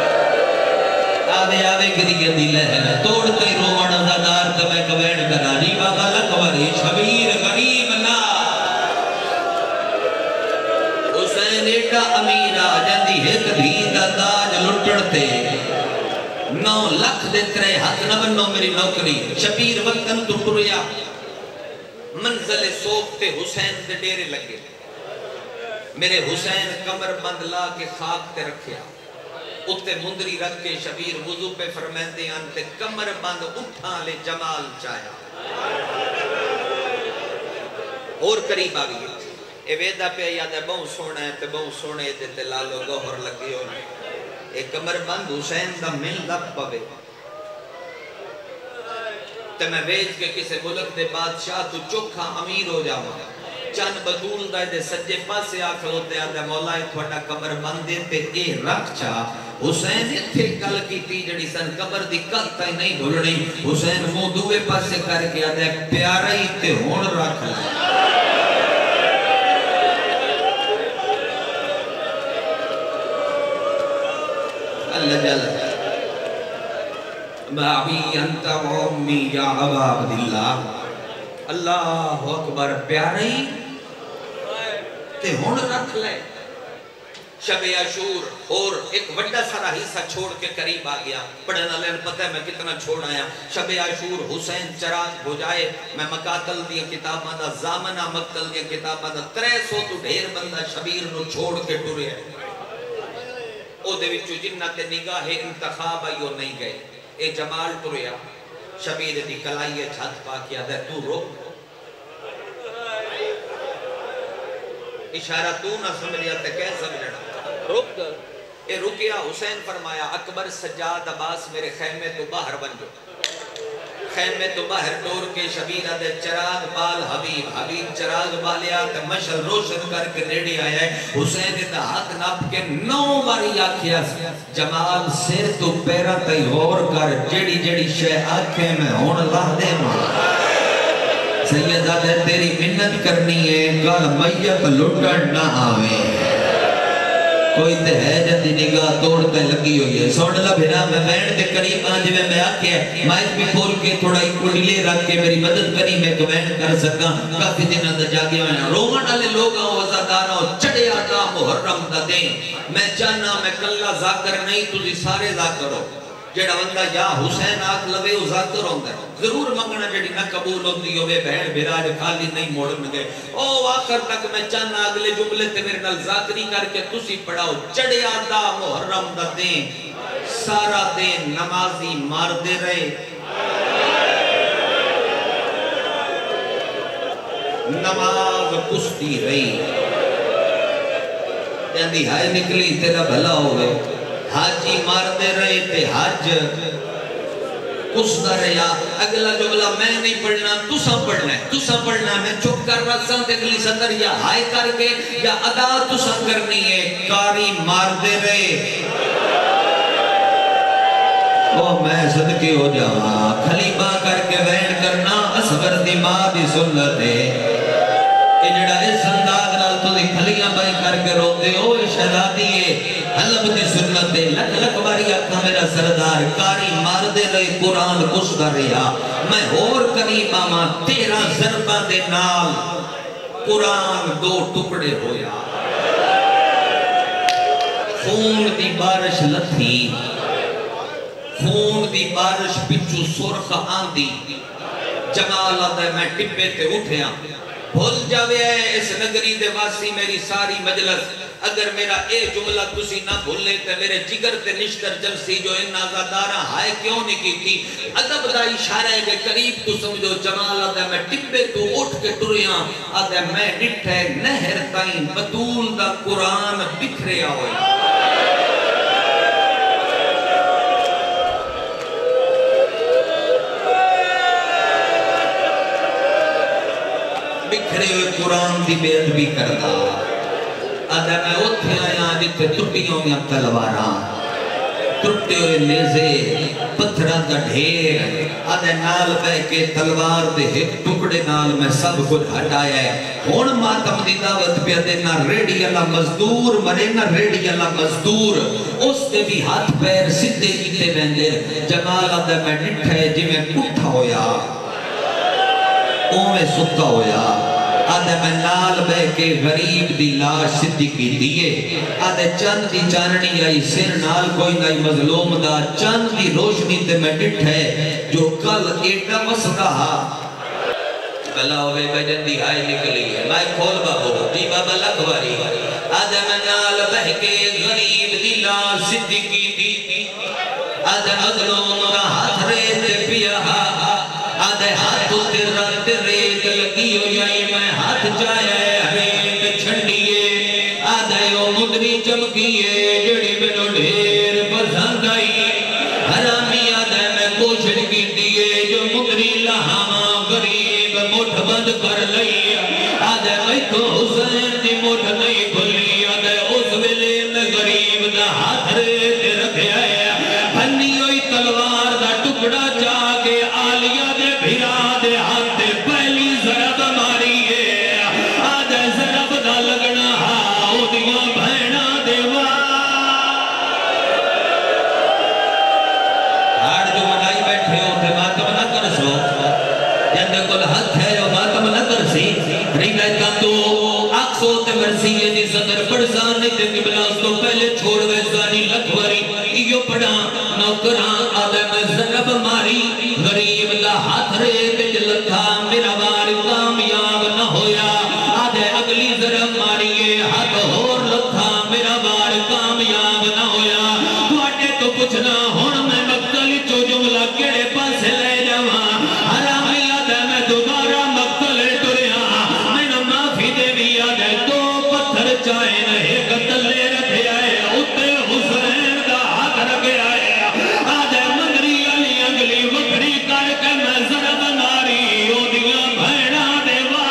آوے گری گدی لہر توڑتے رومن ازادار تمہیں کوین کرا جی بابا لکوری شبیر غریب نا حسین ایڈا امیرہ جندی ایک دھیتا تاج لٹڑتے 9 لاکھ دے 3 ہاتھ نہ بنو میری نوکری شبیر وطن تو ٹریا منزل صوف تے حسین دے ڈیرے لگے میرے حسین کمر بند لا کے خاک تے رکھیا اتے مندری رکھ کے شبیر وضو پہ فرمیندے آنتے کمر بند اٹھا لے جمال چاہیا اور قریب آگئی اے ویدہ پہ یاد ہے بہت سونا ہے تے بہت سونے دیتے لالو گوھر لگی ہونے ایک کمر بند حسین دا مل لب پوے تے میں بیج کے کسے ملک دے بادشاہ تو چوکھا امیر ہو جاؤں چند بدول دائے دے سجے پاسے آکھل ہوتے آدھے مولا اتھوڑا کمر بندے تے اے رکھ چاہ حسین اتھے کل کی تی جڑی سن کمر دی کل تائی نہیں بھولنی حسین منہ دوے پاسے کر کے آدھے پیارا ہی تے ہون رکھ لائے اللہ جل بابی انت و امی یا ابا عبداللہ اللہ اکبر پیارے تے ہون رکھ لے شب عاشور اور ایک وڈا سارا حصہ چھوڑ کے قریب آ گیا پڑھنا لین پتہ ہے میں کتنا چھوڑ آیا شب عاشور حسین چراغ ہو جائے میں مقاتل دیا کتابہ دا زامنہ مقتل دیا کتابہ دا 300 تو ڈھیر بندہ شبیر نو چھوڑ کے ٹورے ہیں او دے وچو جنت نگاہ انتخاب آئیو نہیں گئے اے جمال ٹوریا شبیر دی کلائی چھت پا کیا دے تو روک اشارہ تو نہ سمجھیا تے کہہ سمجھنا روک کر اے رکیا حسین فرمایا اکبر سجاد عباس میرے خیمے تو باہر بن جو خیمے تو باہر ڈور کے شبیرہ دے چراغ بال حبیب چراغ بالیا تے مشل روشن کر کے نیڑی آیا ہے حسین دا ہاتھ ناپ کے 9 باری آکھیا جمال سر تو پیرا تے غور کر جیڑی شے آنکھیں میں ہون لاہ دے ماں سیدہ تیری منت کرنی ہے کل میت لٹن نہ آوے کوئی تے ہے جدی نگاہ توڑتے لگی ہوئی ہے سوڑ اللہ بھیرا میں بینڈ دے قریب آنجے میں آکے مائک بھی کھول کے تھوڑا ایک ڈیلے رکھ کے میری مدد کری میں کمینٹ کر سکا کافی دن اندر جاگے میں رومن والے لوگ وزاداروں چڑے آتا محرم دا دیں میں چاہنا میں کلہ ذاکر نہیں تجھے سارے ذاکر ہو جیڑا بندہ یا حسین آکھ لوے او ذاکر ہوندہ ہے ضرور منگنا جیڑی نہ قبول ہوندی ہوئے بہن بیراج خالی نہیں موڑن گئے او آخر تک میں چاہنا اگلے جملے تے میرے نال ذاکری کر کے تسی پڑھاؤ چڑے آدھا محرم دا دیں سارا دیں نمازی مار دے رہے نماز کشتی رہی جاندی ہائے نکلی تیرا بھلا ہوئے حاجی مار دے رہے تے حج کسدا رہا اگلا جملہ میں نہیں پڑھنا تساں پڑھنا ہے تساں پڑھنا ہے میں چپ کر رہا ساں تے اگلی سطر یا ہائے کر کے یا ادا تساں کرنی ہے کاری مار دے رہے او میں صدقے ہو جاواں خلیبہ کر کے وین کرنا اصغر دی ماں دی سنت ہے کہ جڑا اس انداز نال تو دی کھلیاں بائی کر کے رو دے او شہزادی ہے حلب دی سنت ہے لکھ لکھ باری اکھا میرا سردار کاری مار دے لئے قرآن کچھ کر رہا میں اور قریب آماں 13 ضربہ دے نال قرآن 2 ٹکڑے ہویا خون دی بارش لتھی خون دی بارش پچھو سرخ آندی جمال آدھا ہے میں ٹپے تے اٹھیا بھول جاوے ہے اس نگری دے واسی میری ساری مجلس اگر میرا اے جملہ تسی نہ بھولے تے میرے جگر تے نشتر جلسی جو ان آزادارہ ہائے کیوں نہیں کی تھی عدب دا اشارہ ہے کہ قریب تو سمجھو جمال آدھا میں ٹپے تو اٹھ کے ٹریاں آدھا میں ڈٹھے نہر تائیں بطول دا قرآن بکھریا ہوئے بکھرے ہوئے قرآن دی بے ادبی کرتا آدھا میں اتھے آیا جتے ٹٹیوں میں تلواراں ٹٹے ہوئے نیزے پتھران دا ڈھیر آدھے نال بے کے تلوار دے ایک ٹکڑے نال میں سب کچھ ہٹایا ہے ہون ماتم دی دعوت پہ دینا ریڈی اللہ مزدور مرینا ریڈی اللہ مزدور اس دے بھی ہاتھ پیر سدھے کیتے بندے جمال آدھے میں ڈٹھے جی میں کٹھا ہویا میں سکا ہویا آدھے میں نال بے کے غریب دی لاش سدھی کی دیئے آدھے چند دی چاننی آئی سر نال کوئی نائی مظلوم دا چند دی روشنی تے میں ڈٹھ ہے جو کل ایڈا مسکا بلا ہوئے بجن دی آئی نکلی ہے میں کھول بابو جی بابا لکھواری آدھے میں نال بے کے غریب دی لاش سدھی کی دی آدھے مظلوم دا ہاتھ ریتے پیا آدھے ہاتھ تے ریت لگی ہو جائی میں ہاتھ جائے ریت چھنڈیے آدھے او مدری چمکیے جڑی میں ڈھیر پسند آئی حرامی آدھے میں کوشش کی دیئے جو مدری لہاں غریب مٹھ بند کر لئی آدھے میں تو حسین دی مٹھ نہیں کھلی آدھے اس ویلے میں غریب دا ہاتھ ریت رکھے آئے بھنی ہوئی تلوار دا ٹکڑا چاہ کے آلیہ دے بھیرا دے ہاتھ پہلی ضرب ماری ہے آدھے ضرب دا لگنا ہاں دیا بہنا دیوا آڑ جو منائی بیٹھے ہو تھے ماتم نہ کر سو جندے کل حد ہے جو ماتم نہ کر سی ریلے کا تو آکسو تے مرسی ہے جی صدر پڑسان نہیں تے قبلہ اس تو پہلے چھوڑ ویسانی لکھواری ایو پڑھا نوکران آدھے میں ضرب ماری غریب دا ہاتھ ریت جلتا میرا بار کامیاب نہ ہویا آدھے اگلی ضرب ماریے ہاتھ اور لکھا میرا بار کامیاب نہ ہویا تو آٹے تو کچھ نہ ہون میں مقتل چو جملہ کیڑے پاس لے جاواں حرامی آدھے میں دوبارہ مقتل ٹریا میں نہ معافی دے بھی آدھے دو پتھر چاہے نہ ایک تلے رکھے آئے اتے حسین دا ہاتھ رکھے آئے آدھے مدری علی اگلی وکری کر کے میں ضرب ماری او دیا بھیڑا دیوا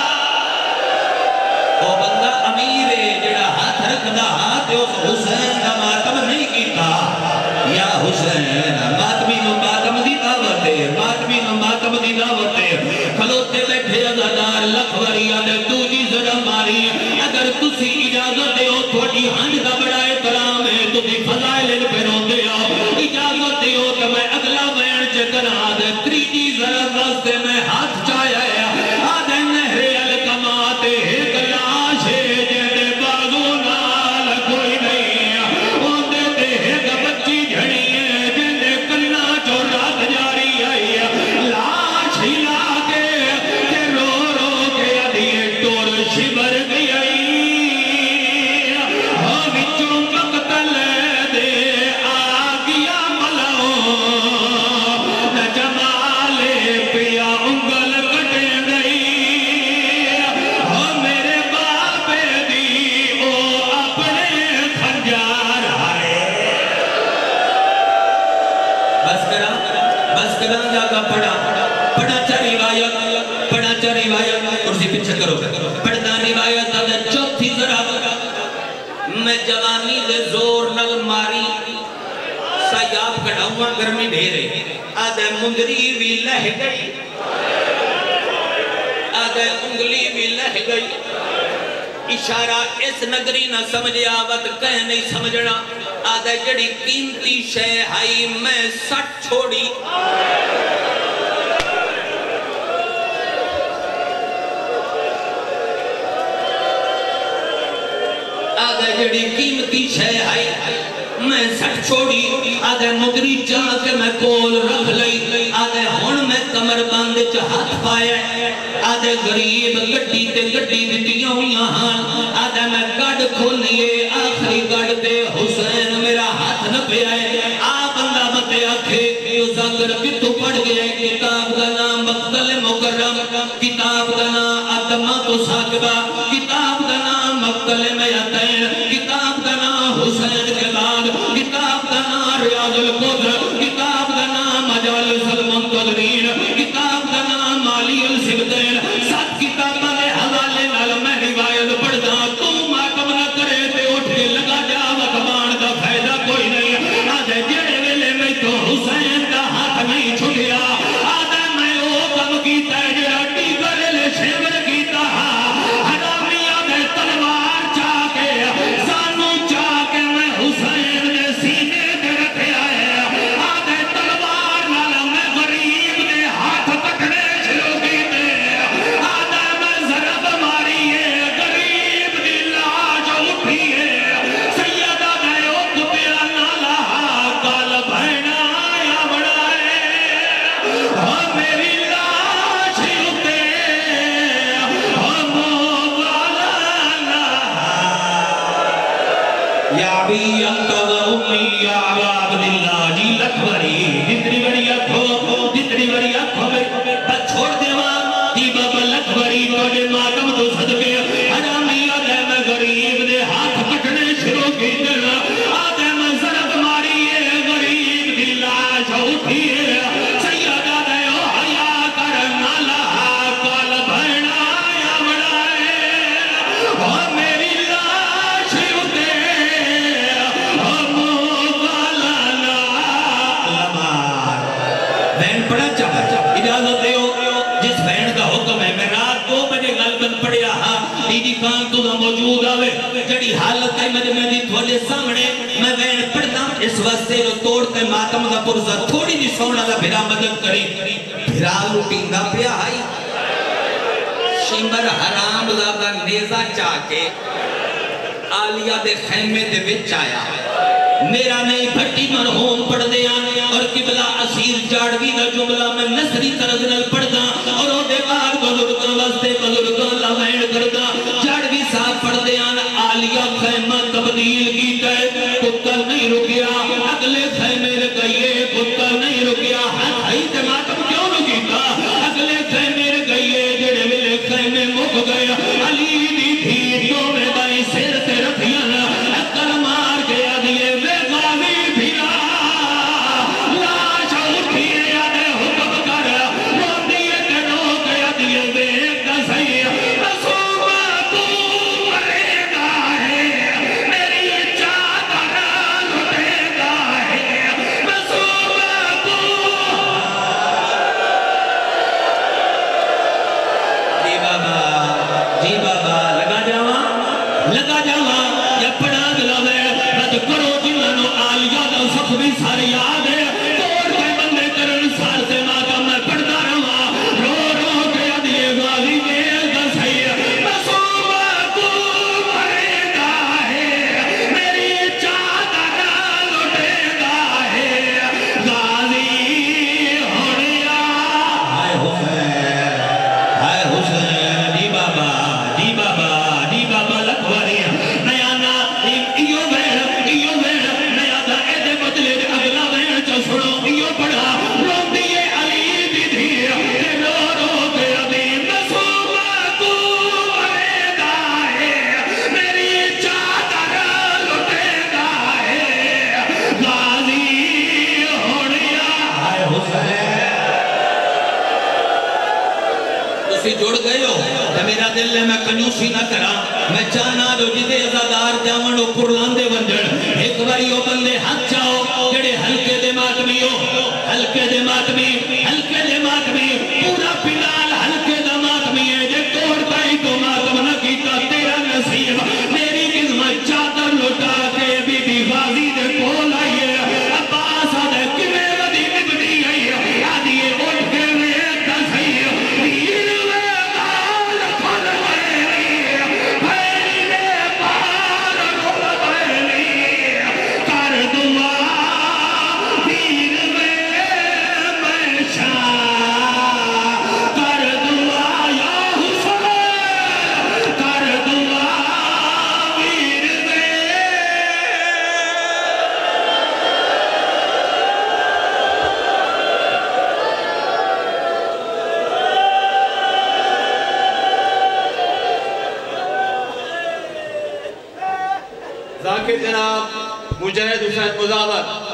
او بندہ امیر ہے جڑا ہاتھ رکھ دا ہاتھ اس حسین دا ماتم نہیں کیتا یا حسین ماتمی نو ماتم دی دعوت ہے ماتمی نو ماتم دی دعوت ہے کھلوتے بیٹھے ازادار لکھوری آدھے تو جی ضرب ماری اگر تسی اجازت دے ہو تھوڑی ہنج دا بڑا احترام ہے تو بھی فضائل پہ رو دے ہو اجازت دے ہو کہ میں اگلا بیان چکر آدھے تریجی ضرب واسطے میں ہاتھ چاہیا ہے آدھے نہر الکمات ایک لاش ہے جیدے بازو نال کوئی نہیں اوندے تے ایک بچی جھڑی ہے جیدے کنا جو رات جاری آئی لاش ہلا کے رو رو کے ادھیے ٹور شبر گئی آئی چا روایت کرسی پیچھے کرو پڑھتا روایت آدھے چوتھی ذرا میں جوانی دے زور نل ماری سیاب کڑھاؤں گرمی بھیرے آدھے مندری بھی لہ گئی آدھے انگلی بھی لہ گئی اشارہ اس نگری نہ سمجھے آوت کہیں نہیں سمجھنا آدھے جڑی قیمتی شے ہائی میں سٹ چھوڑی آدھے جڑی قیمتی شے ہائی میں سٹ چھوڑی آدھے مدری چاہ کے میں کول رکھ لئی آدھے ہون میں کمر باندے ہاتھ پایا آدھے غریب گٹی تے گٹی دیتیاں ہویاں ہاں آدھے میں گڑ کھولیے آخری گڑ دے حسین میرا ہاتھ نہ پہ آئے بندہ بتے آکھے ذکر کتو پڑھ گئے کتاب کا نام مقتل مکرم کتاب کا نام ادمہ تو ساکبہ کتاب کا نام مقتل میتین کتاب کا نام حسین کے بعد کتاب کا نام ریاض القدر کتاب کا نام مجالس المنتظرین کتاب کا نام مالی السبتین سات کتابہ کے حوالے نال میں روایت پڑھتا تو ماتم نہ کرے تے اٹھ کے لگا جا وقبان کا فائدہ کوئی نہیں آدھے جڑے ویلے میں تو حسین کا ہاتھ نہیں چھٹیا آدھے میں وہ کم کیتا ہے جڑا ٹیگر لے شیور کیتا حرامی آدھے تلوار چاہ کے سانو چاہ کے میں حسین دے سینے دے رکھے آئے آدھے تلوار نالا میں غریب دے ہاتھ کٹنے شروع کیتے آدھے میں ضرب ماری ہے غریب دی لاج اٹھی ہے سیدہ دے اکبیا نالا کال بھینا یا بڑا ہے میری لاش اٹھے مولا یا بھی انت و امی یا عبداللہ جی لکھوری جتنی بڑی اکھو بس چھوڑ دے ماں جی بابا لکھوری توڑے ماتم تو صدقے حرامی آدھے میں غریب دے ہاتھ کٹنے شروع کی دل آدھے میں ضرب ماری ہے غریب دی لاش اٹھی ہے سیدہ دے او حیاء کر نالا کال بھینا یا بڑا ہے میری لاش اٹھے بہن پڑھا چاہا اجازت دیو جس بہن کا حکم ہے میں رات 2 بجے غالباً پڑھیا دیدی خان تو نہ موجود آوے جڑی حالت ہے میں دی تھوڑے سامنے میں بہن پڑھتا اس واسطے جو توڑ کے ماتم کا پرزا تھوڑی دی سونا دا بھرا مدد کری بھرا لوٹینگا پیا آئی شمر حرام زادہ نیزہ چاہ کے آلیہ دے خیمے دے وچ آیا میرا نئی بھٹی مرحوم پڑھ دے آنے اور قبلہ اسیر جاڑوی دا جملہ میں نصری طرز نل پڑھ دا اور او دیوار بزرگاں واسطے بزرگاں لوین کر دا جاڑوی صاحب پڑھ دے آنے آلیہ خیمہ تبدیل کی تے کتر نہیں رکیا اگلے خیمے رکھئیے کتر نہیں رکیا ہائی تے ماتم کیوں رکیتا اگلے خیمے رکھئیے جڑے ملے خیمے مک گیا علی دی بھیٹوں میں بائی سیر تے رکھیا اکر مار کے آدھیے لگا جاواں یا پڑا گلا میں رد کرو جنہوں آلیہ دا سب بھی سارے یاد ہے توڑ کے بندے کرن سار سے ماتا میں پڑھتا رہا رو رو کے ادھیے غازی میل دا سہی مسوبہ کو مرے گا ہے میری چادر لٹے گا ہے غازی ہونیا ہائے حسین دی بابا دی بابا لکھواری نیا نا ایو بین نیا دا ایدے بدلے دے اگلا بین چا سنو ایو پڑھا رون دیئے علی دی دھیر تے رو رو کے عظیم مسوبہ کو مرے گا ہے میری چادر لٹے گا ہے غازی ہونیا ہائے حسین اسی جوڑ دل میں کنیوسی نہ کرا میں چاہنا دو جدے ازادار جاون و قرآن دے ونجن ایک باری او بندے حق چاہو جڑے ہلکے دے ماتمی ہو ہلکے دے ماتمی پورا پلال ہلکے دے ماتمی ہے جے توڑ پائی تو ماتم نہ کیتا تیرا نصیب میری قسمت چادر لٹا کے بی بی غازی دے کول آئیے عباس آدھے کمیں ودی نبدی آئیے آدھیے اٹھ کے ویت دسائی ویر وے دال کھل ویلی بھیلی نے پار کھل ویلی کر دعا ویر وے میں شاہ کر دعا یا حسین کر دعا ویر وے ذاکر جناب مجاہد حسین مزاور